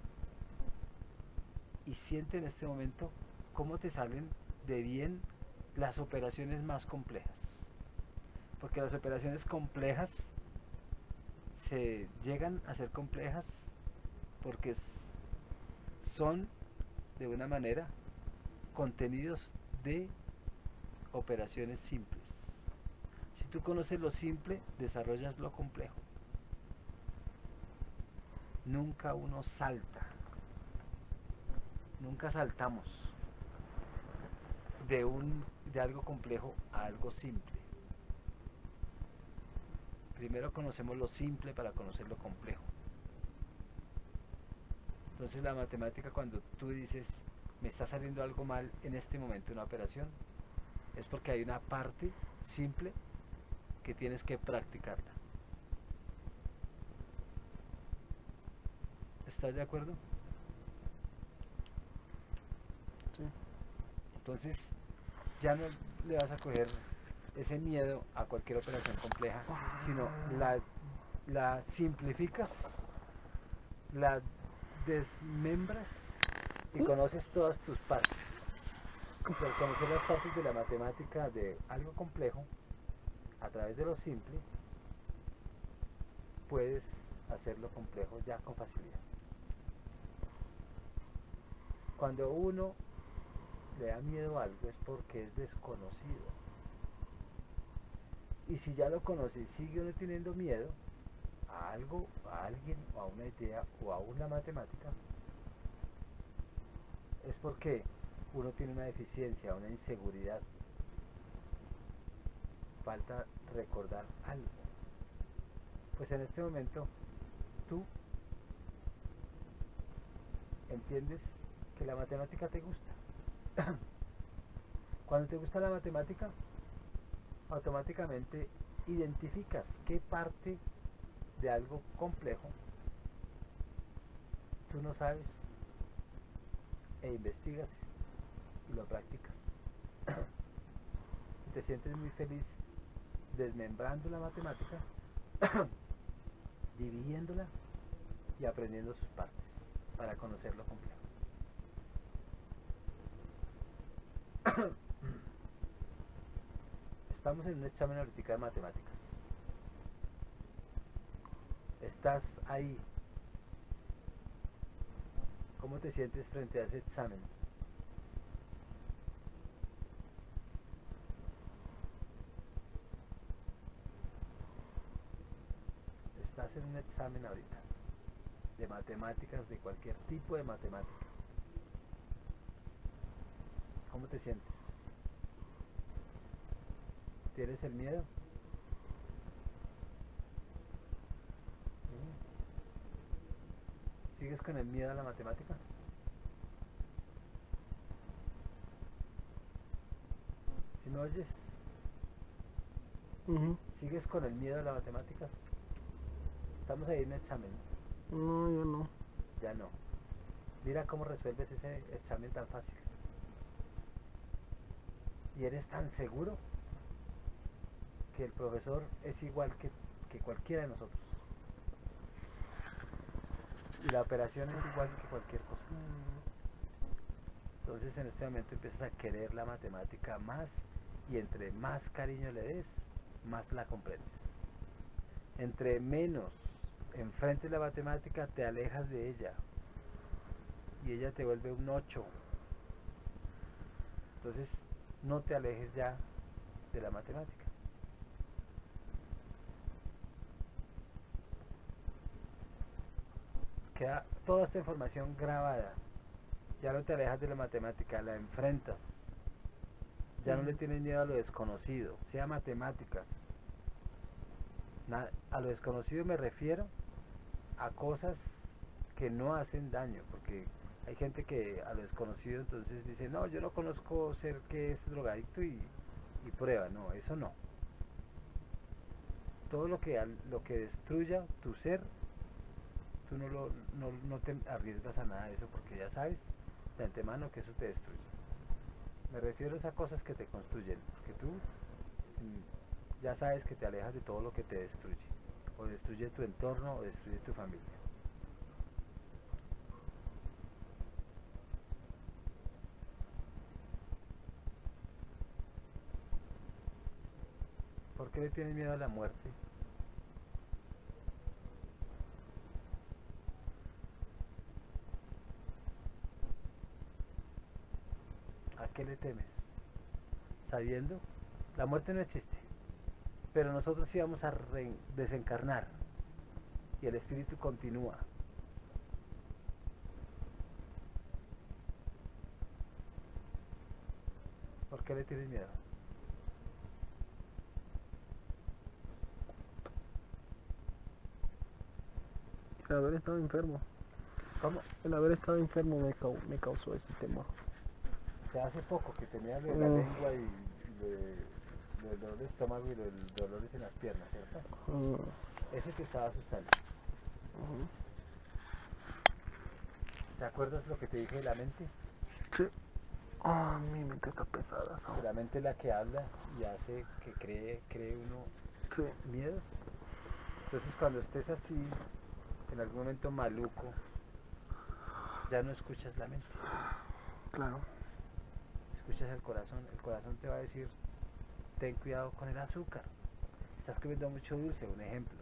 Y siente en este momento cómo te salen de bien las operaciones más complejas. Porque las operaciones complejas se llegan a ser complejas porque son de una manera contenidos de operaciones simples. Si tú conoces lo simple, desarrollas lo complejo. Nunca uno salta, nunca saltamos. de algo complejo a algo simple. Primero conocemos lo simple para conocer lo complejo. Entonces la matemática, cuando tú dices, me está saliendo algo mal en este momento en una operación, es porque hay una parte simple que tienes que practicarla. ¿Estás de acuerdo? Sí. Entonces ya no le vas a coger ese miedo a cualquier operación compleja, sino la simplificas, la desmembras y conoces todas tus partes. Y al conocer las partes de la matemática de algo complejo, a través de lo simple, puedes hacerlo complejo ya con facilidad. Cuando uno le da miedo a algo es porque es desconocido. Y si ya lo conoce y sigue uno teniendo miedo a algo, a alguien, o a una idea, o a una matemática, es porque uno tiene una deficiencia, una inseguridad. Falta recordar algo. Pues en este momento tú entiendes que la matemática te gusta. Cuando te gusta la matemática, automáticamente identificas qué parte de algo complejo tú no sabes e investigas y lo practicas. Y te sientes muy feliz desmembrando la matemática, dividiéndola y aprendiendo sus partes para conocer lo complejo. Estamos en un examen ahorita de matemáticas. Estás ahí. ¿Cómo te sientes frente a ese examen? Estás en un examen ahorita de matemáticas, de cualquier tipo de matemática. ¿Cómo te sientes? ¿Tienes el miedo? ¿Sigues con el miedo a la matemática? ¿Sí me oyes? ¿Sigues con el miedo a las matemáticas? Estamos ahí en el examen. No, yo no. Ya no. Mira cómo resuelves ese examen tan fácil. Y eres tan seguro que el profesor es igual que cualquiera de nosotros. Y la operación es igual que cualquier cosa. Entonces en este momento empiezas a querer la matemática más, y entre más cariño le des, más la comprendes. Entre menos enfrentes la matemática, te alejas de ella y ella te vuelve un 8. Entonces no te alejes ya de la matemática. Queda toda esta información grabada. Ya no te alejas de la matemática, la enfrentas. Ya no le tienes miedo a lo desconocido, sea matemáticas. A lo desconocido me refiero a cosas que no hacen daño, porque hay gente que a lo desconocido entonces dice, no, yo no conozco ser que es drogadicto y prueba. No, eso no. Todo lo que destruya tu ser, tú no te arriesgas a nada de eso, porque ya sabes de antemano que eso te destruye. Me refiero a esas cosas que te construyen, porque tú ya sabes que te alejas de todo lo que te destruye, o destruye tu entorno, o destruye tu familia. ¿Por qué le tienes miedo a la muerte? ¿A qué le temes? Sabiendo, la muerte no existe, pero nosotros íbamos a desencarnar y el espíritu continúa. ¿Por qué le tienes miedo? El haber estado enfermo. ¿Cómo? El haber estado enfermo me causó ese temor. O sea, hace poco que tenía lo de la lengua y lo del dolor de estómago y lo del dolores en las piernas, ¿cierto? Eso te estaba asustando. ¿Te acuerdas lo que te dije de la mente? Sí. Ah, mi mente está pesada, Que ¿sabes? la mente es la que habla y hace que cree uno Sí. miedos. Entonces cuando estés así, en algún momento maluco, ya no escuchas la mente, Claro. escuchas el corazón. El corazón te va a decir, ten cuidado con el azúcar, estás comiendo mucho dulce, un ejemplo.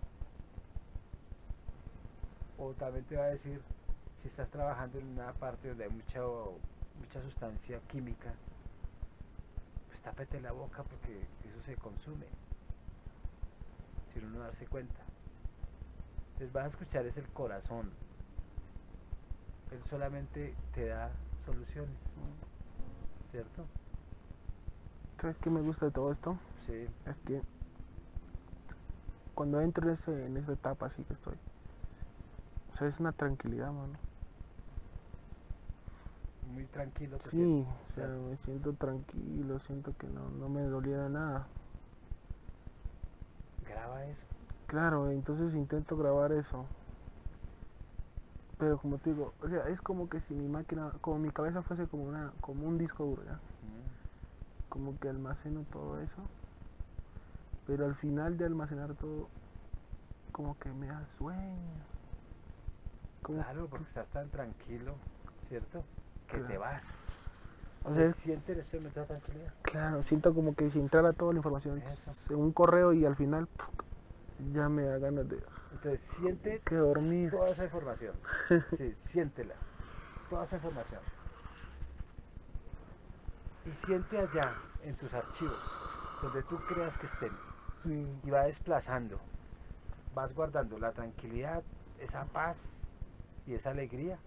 O también te va a decir, si estás trabajando en una parte donde hay mucha sustancia química, pues tápate la boca porque eso se consume, sin uno darse cuenta. Entonces vas a escuchar es el corazón. Él solamente te da soluciones, ¿cierto? ¿Sabes qué me gusta de todo esto? Sí. Es que cuando entro en esa etapa así que estoy, o sea, es una tranquilidad, mano. Muy tranquilo te Sí, sientes. o sea, me siento tranquilo, siento que no me dolía nada. Graba eso. Claro, entonces intento grabar eso. Pero como te digo, o sea, es como que si mi máquina, como mi cabeza fuese como un disco duro, ¿ya? Como que almaceno todo eso. Pero al final de almacenar todo, como que me da sueño. Como Claro, porque estás tan tranquilo, ¿cierto? Que te Claro. vas. O Se sea, siente en este momento la tranquilidad. claro, siento como que si entrara toda la información Eso. en un correo y al final ya me da ganas de Entonces siente que dormir. toda esa información. Sí, siéntela. Toda esa información. Y siente allá, en tus archivos, donde tú creas que estén. Sí. Y va desplazando. Vas guardando la tranquilidad, esa paz y esa alegría.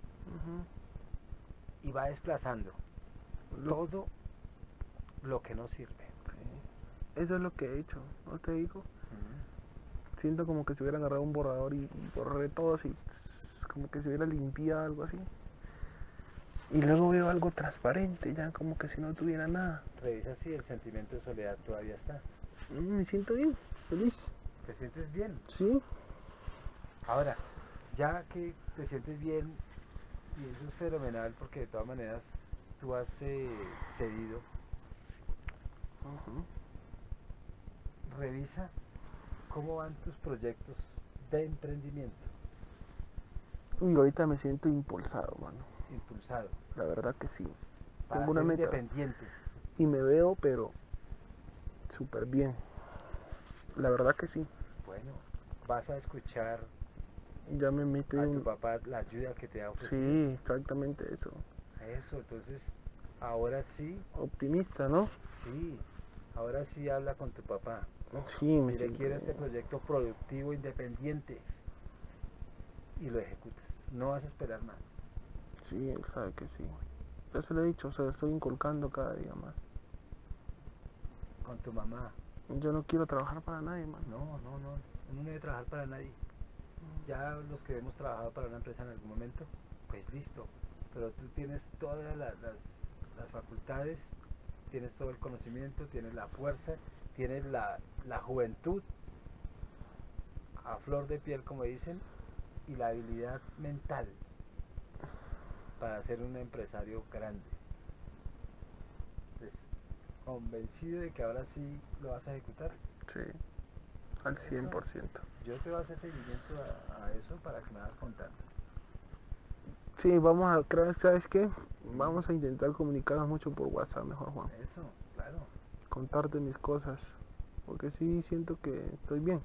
Y va desplazando todo lo que no sirve. Sí. Eso es lo que he hecho, ¿no te digo? Siento como que si hubiera agarrado un borrador y borré todo así, como que se hubiera limpiado algo así. Y luego veo algo transparente, ya como que si no tuviera nada. Revisa si el sentimiento de soledad todavía está. Me siento bien, feliz. ¿Te sientes bien? Sí. Ahora, ya que te sientes bien, y eso es fenomenal porque de todas maneras tú has cedido, revisa cómo van tus proyectos de emprendimiento. Y ahorita me siento impulsado, mano. Impulsado. La verdad que sí. Para Tengo una ser meta. independiente. Y me veo, pero súper bien. La verdad que sí. Bueno, vas a escuchar Ya me metí a tu papá la ayuda que te ha ofrecido. Sí, exactamente eso. Eso, entonces, ahora sí. Optimista, ¿no? Sí, ahora sí habla con tu papá. Sí, me Dile, siento quiero este bien. proyecto productivo independiente. Y lo ejecutas. No vas a esperar más. Sí, él sabe que sí. Ya se lo he dicho, o sea, estoy inculcando cada día más. Con tu mamá. Yo no quiero trabajar para nadie, man. No. Uno no debe trabajar para nadie. Ya los que hemos trabajado para una empresa en algún momento, pues listo. Pero tú tienes todas las facultades, tienes todo el conocimiento, tienes la fuerza, tienes la juventud a flor de piel, como dicen, y la habilidad mental para ser un empresario grande. Entonces, convencido de que ahora sí lo vas a ejecutar. Sí, al 100%. Yo te voy a hacer seguimiento a eso para que me vas contando. Sí, vamos a, ¿sabes qué? Vamos a intentar comunicarnos mucho por WhatsApp, mejor, Juan. Eso, claro. Contarte mis cosas. Porque sí siento que estoy bien.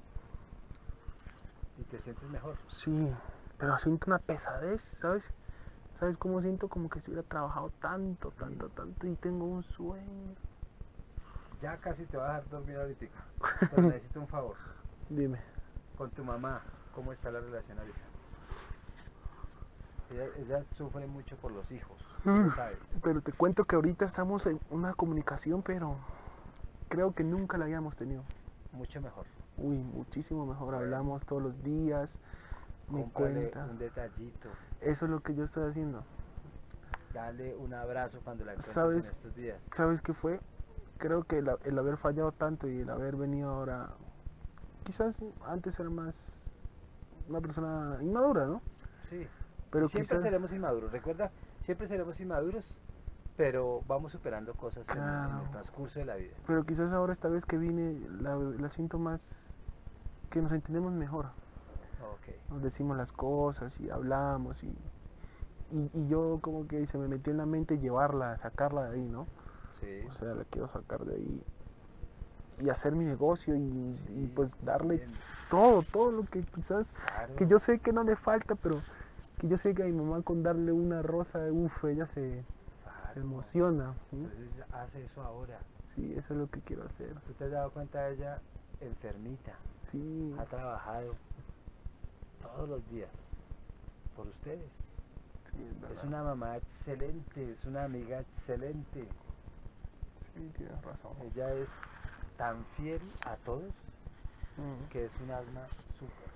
Y te sientes mejor. Sí, pero siento una pesadez, ¿sabes? ¿Sabes cómo siento? Como que si hubiera trabajado tanto y tengo un sueño. Ya casi te vas a dejar dormir ahorita. Pero necesito un favor. Dime. Con tu mamá, ¿cómo está la relación ahorita? ella sufre mucho por los hijos, tú lo sabes. Pero te cuento que ahorita estamos en una comunicación, pero creo que nunca la habíamos tenido. Mucho mejor. Uy, muchísimo mejor. Bueno. Hablamos todos los días. Me Cómprale cuenta. un detallito. Eso es lo que yo estoy haciendo. Dale un abrazo cuando la encuentres en ¿Sabes? estos días. ¿Sabes qué fue? Creo que el haber fallado tanto y el haber venido ahora, quizás antes era más una persona inmadura, ¿no? Sí. Pero Y siempre quizás, seremos inmaduros. Recuerda, siempre seremos inmaduros, pero vamos superando cosas en claro, el transcurso de la vida. pero quizás ahora esta vez que vine la siento más, que nos entendemos mejor. Ok. Nos decimos las cosas y hablamos y yo como que se me metió en la mente llevarla, sacarla de ahí, ¿no? Sí. O sea, la quiero sacar de ahí y hacer mi negocio y pues darle bien. todo lo que quizás, Claro. que yo sé que no le falta, pero que yo sé que a mi mamá con darle una rosa, uff, ella se Claro. emociona. ¿sí? Entonces hace eso ahora. Sí, eso es lo que quiero hacer. ¿Tú te has dado cuenta de ella enfermita? Sí, Ha trabajado todos los días por ustedes. sí, es Es verdad. una mamá excelente, es una amiga excelente. Sí, tienes razón. Ella es tan fiel a todos Mm. que es un alma súper.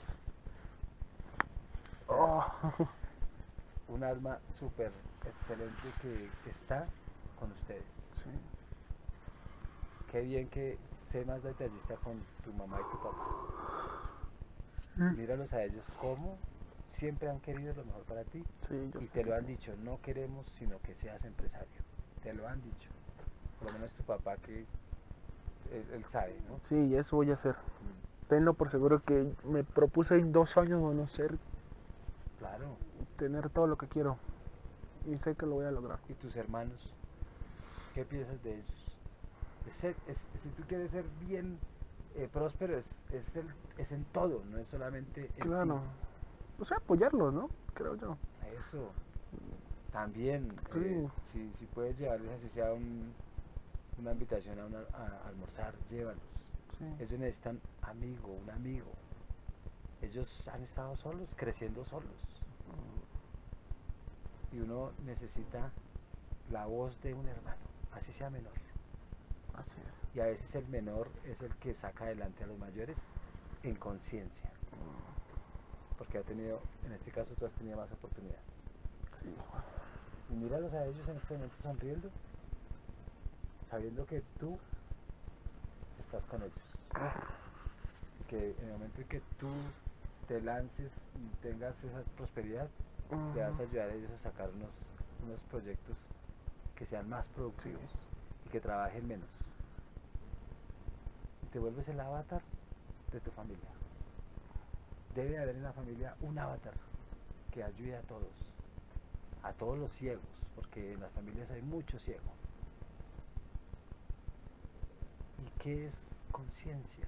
O sea, Oh, un alma súper excelente que está con ustedes. sí. Qué bien que sé más detallista con tu mamá y tu papá. Míralos a ellos como siempre han querido lo mejor para ti Sí, yo y sé te que lo han sí. dicho, no queremos sino que seas empresario. Te lo han dicho. Por lo menos tu papá que él sabe, ¿no? Sí, eso voy a hacer. Mm, Tenlo por seguro que me propuse en 2 años, bueno, claro. tener todo lo que quiero. Y sé que lo voy a lograr. ¿Y tus hermanos? ¿Qué piensas de ellos? Si tú quieres ser bien próspero, es en todo, no es solamente en Claro. O sea, apoyarlos, ¿no? Creo yo. ti. Eso. También, Sí. si puedes llevarles así sea una invitación a almorzar, llévalos. Sí. Ellos necesitan un amigo. Ellos han estado solos, creciendo solos. Y uno necesita la voz de un hermano, así sea menor. Así es. Y a veces el menor es el que saca adelante a los mayores en conciencia. Porque en este caso tú has tenido más oportunidad. Sí. Y míralos a ellos en este momento sonriendo, sabiendo que tú estás con ellos. Que en el momento en que tú te lances y tengas esa prosperidad, le vas a ayudar a ellos a sacar unos proyectos que sean más productivos y que trabajen menos. Y te vuelves el avatar de tu familia. Debe haber en la familia un avatar que ayude a todos los ciegos, porque en las familias hay mucho ciego. ¿Y qué es conciencia?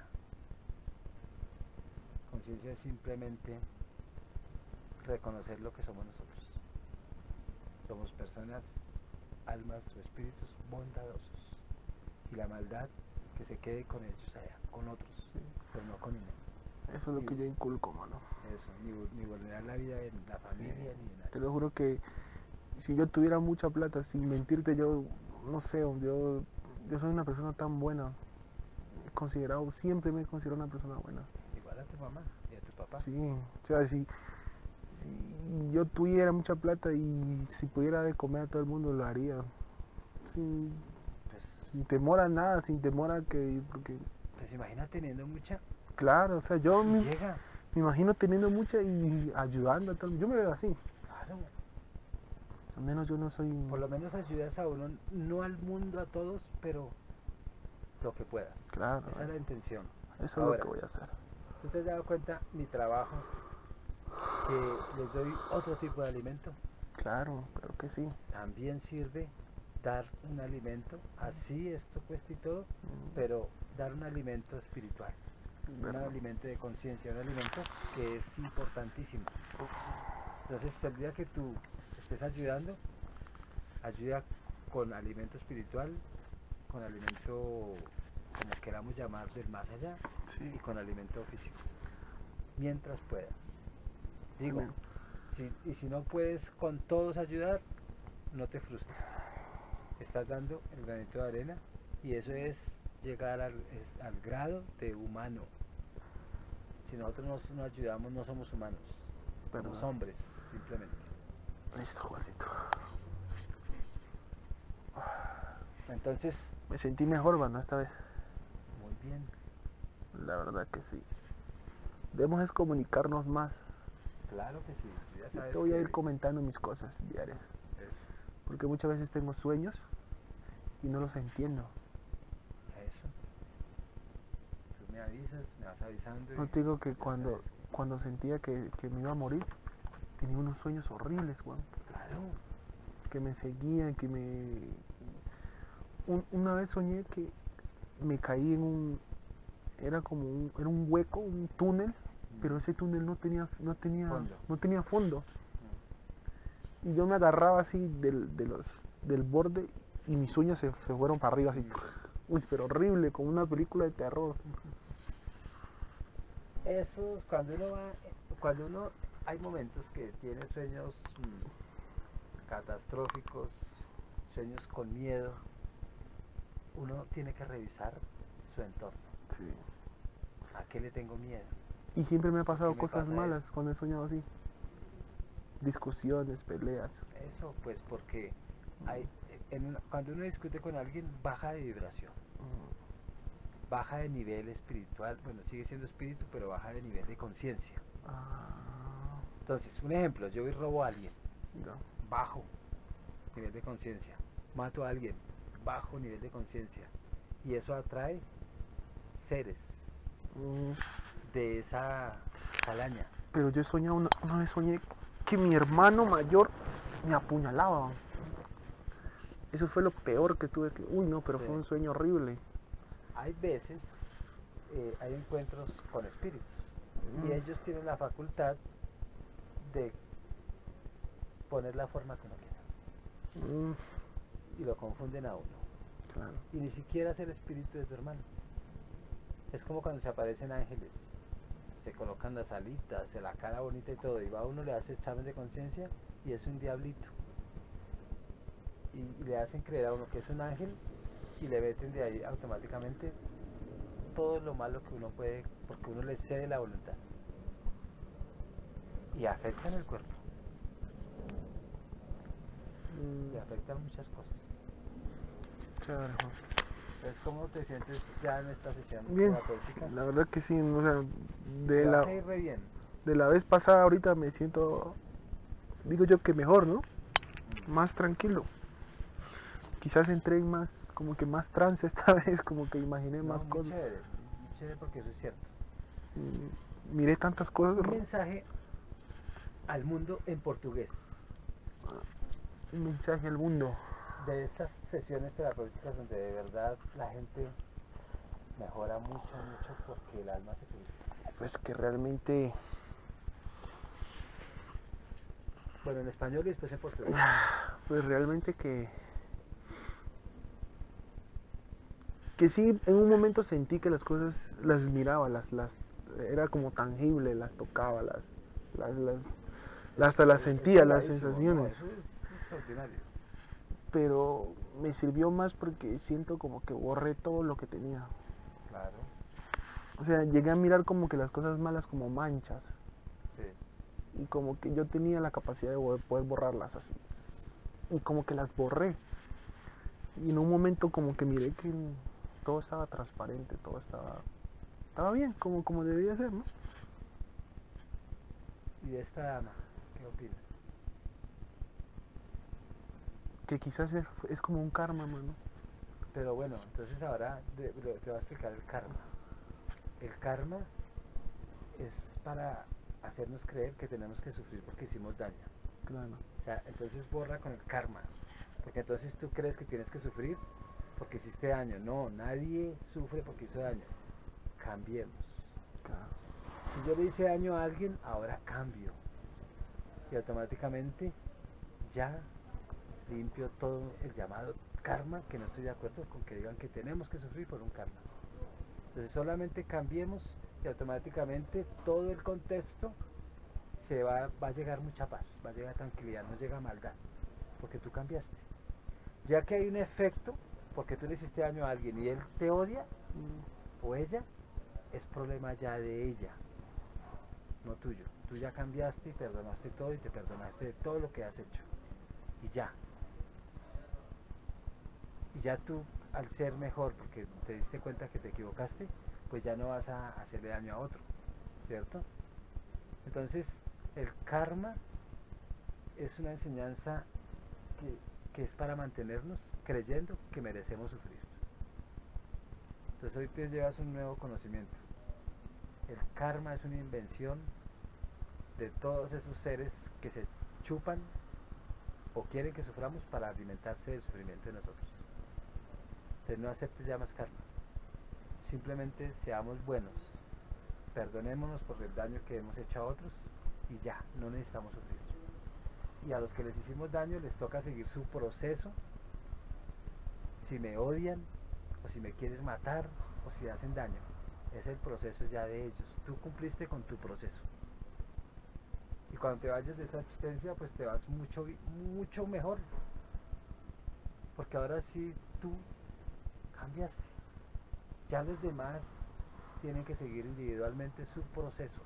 Conciencia es simplemente reconocer lo que somos nosotros. Somos personas, almas o espíritus bondadosos. Y la maldad que se quede con ellos allá, con otros, pero no con uno. Eso es lo que yo inculco, mano. Eso, ni vulnerar la vida de la familia ni de nadie. Te lo juro que si yo tuviera mucha plata, sin mentirte, yo no sé, yo soy una persona tan buena. Siempre me he considerado una persona buena. Igual a tu mamá y a tu papá. Sí, o sea, si yo tuviera mucha plata y si pudiera de comer a todo el mundo, lo haría. Sin, Pues, sin temor a nada, sin temor a que, porque, pues imagina teniendo mucha claro, o sea, yo y me llega. imagino teniendo mucha y ayudando a todo el mundo. Yo me veo así. Claro, Al menos yo no soy... por lo menos ayudas a uno, no al mundo a todos, pero lo que puedas. Claro, Esa es la intención. eso es lo Ahora, que voy a hacer. ¿tú te has dado cuenta mi trabajo que les doy otro tipo de alimento? Claro, creo que sí. También sirve dar un alimento, así esto cuesta y todo, pero dar un alimento espiritual, un Verdad. alimento de conciencia, un alimento que es importantísimo. Entonces, el día que tú estés ayudando, ayuda con alimento espiritual, con alimento, como queramos llamarlo, del más allá, Sí. y con alimento físico, mientras puedas. Digo, Amén. Y si no puedes con todos ayudar, no te frustres. Estás dando el granito de arena y eso es llegar al grado de humano. Si nosotros no ayudamos, no somos humanos. Somos ¿Verdad? hombres, simplemente. Listo, Juancito. Entonces, Me sentí mejor, mano, esta vez. muy bien. La verdad que sí. Debemos es comunicarnos más. Claro que sí. Ya Y sabes te voy a que ir comentando mis cosas diarias. eso, Porque muchas veces tengo sueños y no los entiendo. eso. Tú me avisas, me vas avisando. No te digo que ya cuando, sabes cuando sentía que me iba a morir, tenía unos sueños horribles, Juan. claro. Que me seguían, que me... una vez soñé que me caí en un... Era como era un hueco, un túnel, pero ese túnel Fondo. no tenía fondo. Y yo me agarraba así del borde y mis uñas se fueron para arriba así. Uy, pero horrible, como una película de terror. Eso, cuando uno, hay momentos que tiene sueños catastróficos, sueños con miedo, uno tiene que revisar su entorno. Sí. ¿A qué le tengo miedo? Y siempre me ha ¿Por pasado qué me cosas pasa malas esto? cuando he soñado así. Discusiones, peleas. Eso, pues porque cuando uno discute con alguien, baja de vibración, baja de nivel espiritual, bueno, sigue siendo espíritu, pero baja de nivel de conciencia. Ah, Entonces, un ejemplo, yo voy y robo a alguien, ya. bajo nivel de conciencia, mato a alguien, bajo nivel de conciencia, y eso atrae seres Mm, de esa calaña. Pero yo he soñado, una vez soñé que mi hermano mayor me apuñalaba. Eso fue lo peor que tuve que... Uy, no, pero Sí. fue un sueño horrible. Hay veces, hay encuentros con espíritus, y ellos tienen la facultad de poner la forma que uno quiera, Mm, y lo confunden a uno. claro. Y ni siquiera es el espíritu de tu hermano. Es como cuando se aparecen ángeles, se colocan las alitas, la cara bonita y todo, y va uno, le hace examen de conciencia y es un diablito. Y le hacen creer a uno que es un ángel y le meten de ahí automáticamente todo lo malo que uno puede, porque uno le cede la voluntad. Y afectan el cuerpo, y afectan muchas cosas. Chévere, Juan. Entonces, ¿cómo te sientes ya en esta sesión Bien, terapéutica? la verdad que sí, o sea, Te vas a ir re bien. de la vez pasada ahorita me siento, digo yo que mejor, ¿no? Más tranquilo. Quizás entré en más, como que más trance esta vez, como que imaginé No, más cosas. muy chévere porque eso es cierto. Miré tantas cosas. Un mensaje al mundo en portugués Un mensaje al mundo. de estas sesiones terapéuticas donde de verdad la gente mejora mucho, mucho porque el alma se purifica. Pues que realmente, Bueno, en español y después en portugués. pues realmente que sí, en un momento sentí que las cosas las miraba, era como tangible, las tocaba, hasta las sentía, Eso las rarísimo, no, sensaciones. eso es extraordinario. Pero me sirvió más porque siento como que borré todo lo que tenía. Claro, O sea, llegué a mirar como que las cosas malas como manchas. sí. Y como que yo tenía la capacidad de poder borrarlas así. Y como que las borré. Y en un momento como que miré que todo estaba transparente, todo estaba bien, como debía ser, ¿no? ¿Y de esta dama, qué opinas? Que quizás es como un karma, mano. Pero bueno, entonces ahora te voy a explicar el karma. El karma es para hacernos creer que tenemos que sufrir porque hicimos daño. Claro. O sea, entonces borra con el karma. Porque entonces tú crees que tienes que sufrir porque hiciste daño. No, nadie sufre porque hizo daño. Cambiemos. Claro. Si yo le hice daño a alguien, ahora cambio. Y automáticamente ya limpio todo el llamado karma, que no estoy de acuerdo con que digan que tenemos que sufrir por un karma. Entonces solamente cambiemos y automáticamente todo el contexto va a llegar mucha paz, va a llegar tranquilidad, no llega maldad, porque tú cambiaste. Ya que hay un efecto, porque tú le hiciste daño a alguien y él te odia, o ella, es problema ya de ella, no tuyo. Tú ya cambiaste y perdonaste todo y te perdonaste de todo lo que has hecho. Y ya. Y ya tú, al ser mejor, porque te diste cuenta que te equivocaste, pues ya no vas a hacerle daño a otro, ¿cierto? Entonces, el karma es una enseñanza que es para mantenernos creyendo que merecemos sufrir. Entonces hoy te llevas un nuevo conocimiento. El karma es una invención de todos esos seres que se chupan o quieren que suframos para alimentarse del sufrimiento de nosotros. Entonces no aceptes ya más karma. Simplemente seamos buenos. Perdonémonos por el daño que hemos hecho a otros y ya, no necesitamos sufrir. Y a los que les hicimos daño les toca seguir su proceso. Si me odian, o si me quieres matar, o si hacen daño, es el proceso ya de ellos. Tú cumpliste con tu proceso. Y cuando te vayas de esta existencia, pues te vas mucho mejor. Porque ahora sí tú cambiaste. Ya los demás tienen que seguir individualmente su proceso.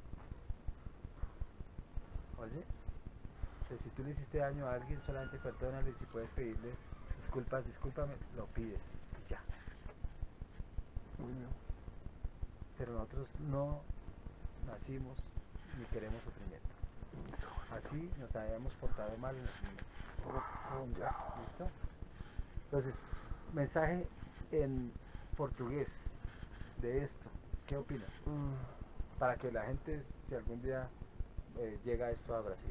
Oye, entonces, si tú le hiciste daño a alguien, solamente perdónale. Si puedes pedirle disculpas, discúlpame, lo pides y ya. Muy bien. Pero nosotros no nacimos ni queremos sufrimiento. Listo. Así nos hayamos portado mal en el mundo. Ya. ¿Listo? Entonces, mensaje en portugués de esto. ¿Qué opinas? Para que la gente, si algún día llega esto a Brasil.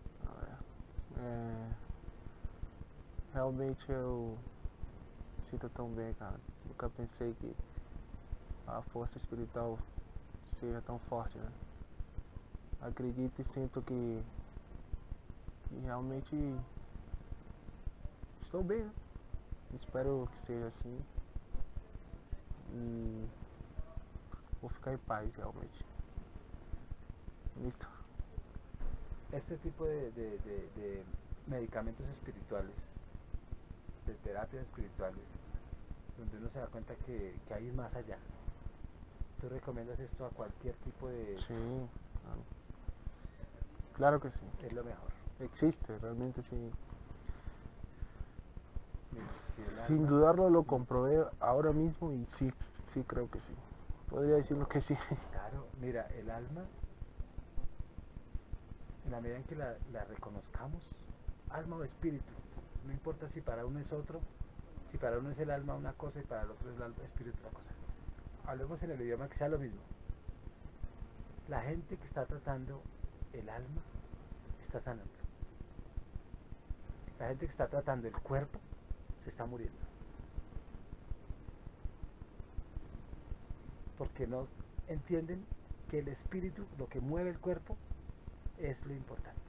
Realmente eu sinto tão bem, cara. Nunca pensei que a força espiritual seja tão forte, né? Acredito e sinto que realmente estou bem, né? Espero que seja assim e vou ficar em paz realmente. Listo. Este tipo de medicamentos espirituales, de terapias espirituales, donde uno se da cuenta que hay más allá. ¿Tú recomiendas esto a cualquier tipo de...? Sí, claro que sí. Es lo mejor. Existe, realmente sí. Mira, si el Sin alma... dudarlo lo comprobé ahora mismo y sí, sí creo que sí. Podría decirlo que sí. Claro, mira, el alma, en la medida en que la reconozcamos, alma o espíritu, no importa si para uno es otro, si para uno es el alma una cosa y para el otro es el espíritu otra cosa. Hablemos en el idioma que sea lo mismo. La gente que está tratando el alma está sanando. La gente que está tratando el cuerpo se está muriendo. Porque no entienden que el espíritu, lo que mueve el cuerpo, es lo importante.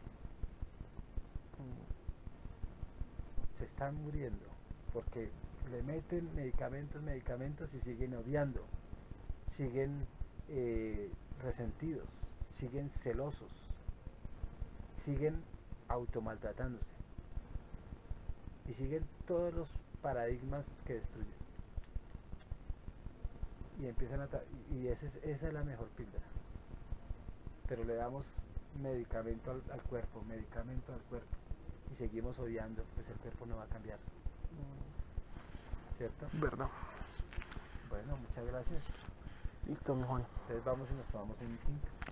Se están muriendo porque le meten medicamentos y siguen odiando, siguen resentidos, siguen celosos, siguen automaltratándose y siguen todos los paradigmas que destruyen. Y empiezan y esa es la mejor píldora. Pero le damos medicamento al cuerpo, medicamento al cuerpo, y seguimos odiando, pues el cuerpo no va a cambiar. ¿Cierto? Verdad. Bueno, muchas gracias. Listo, mi Juan. Entonces vamos y nos tomamos un tinto.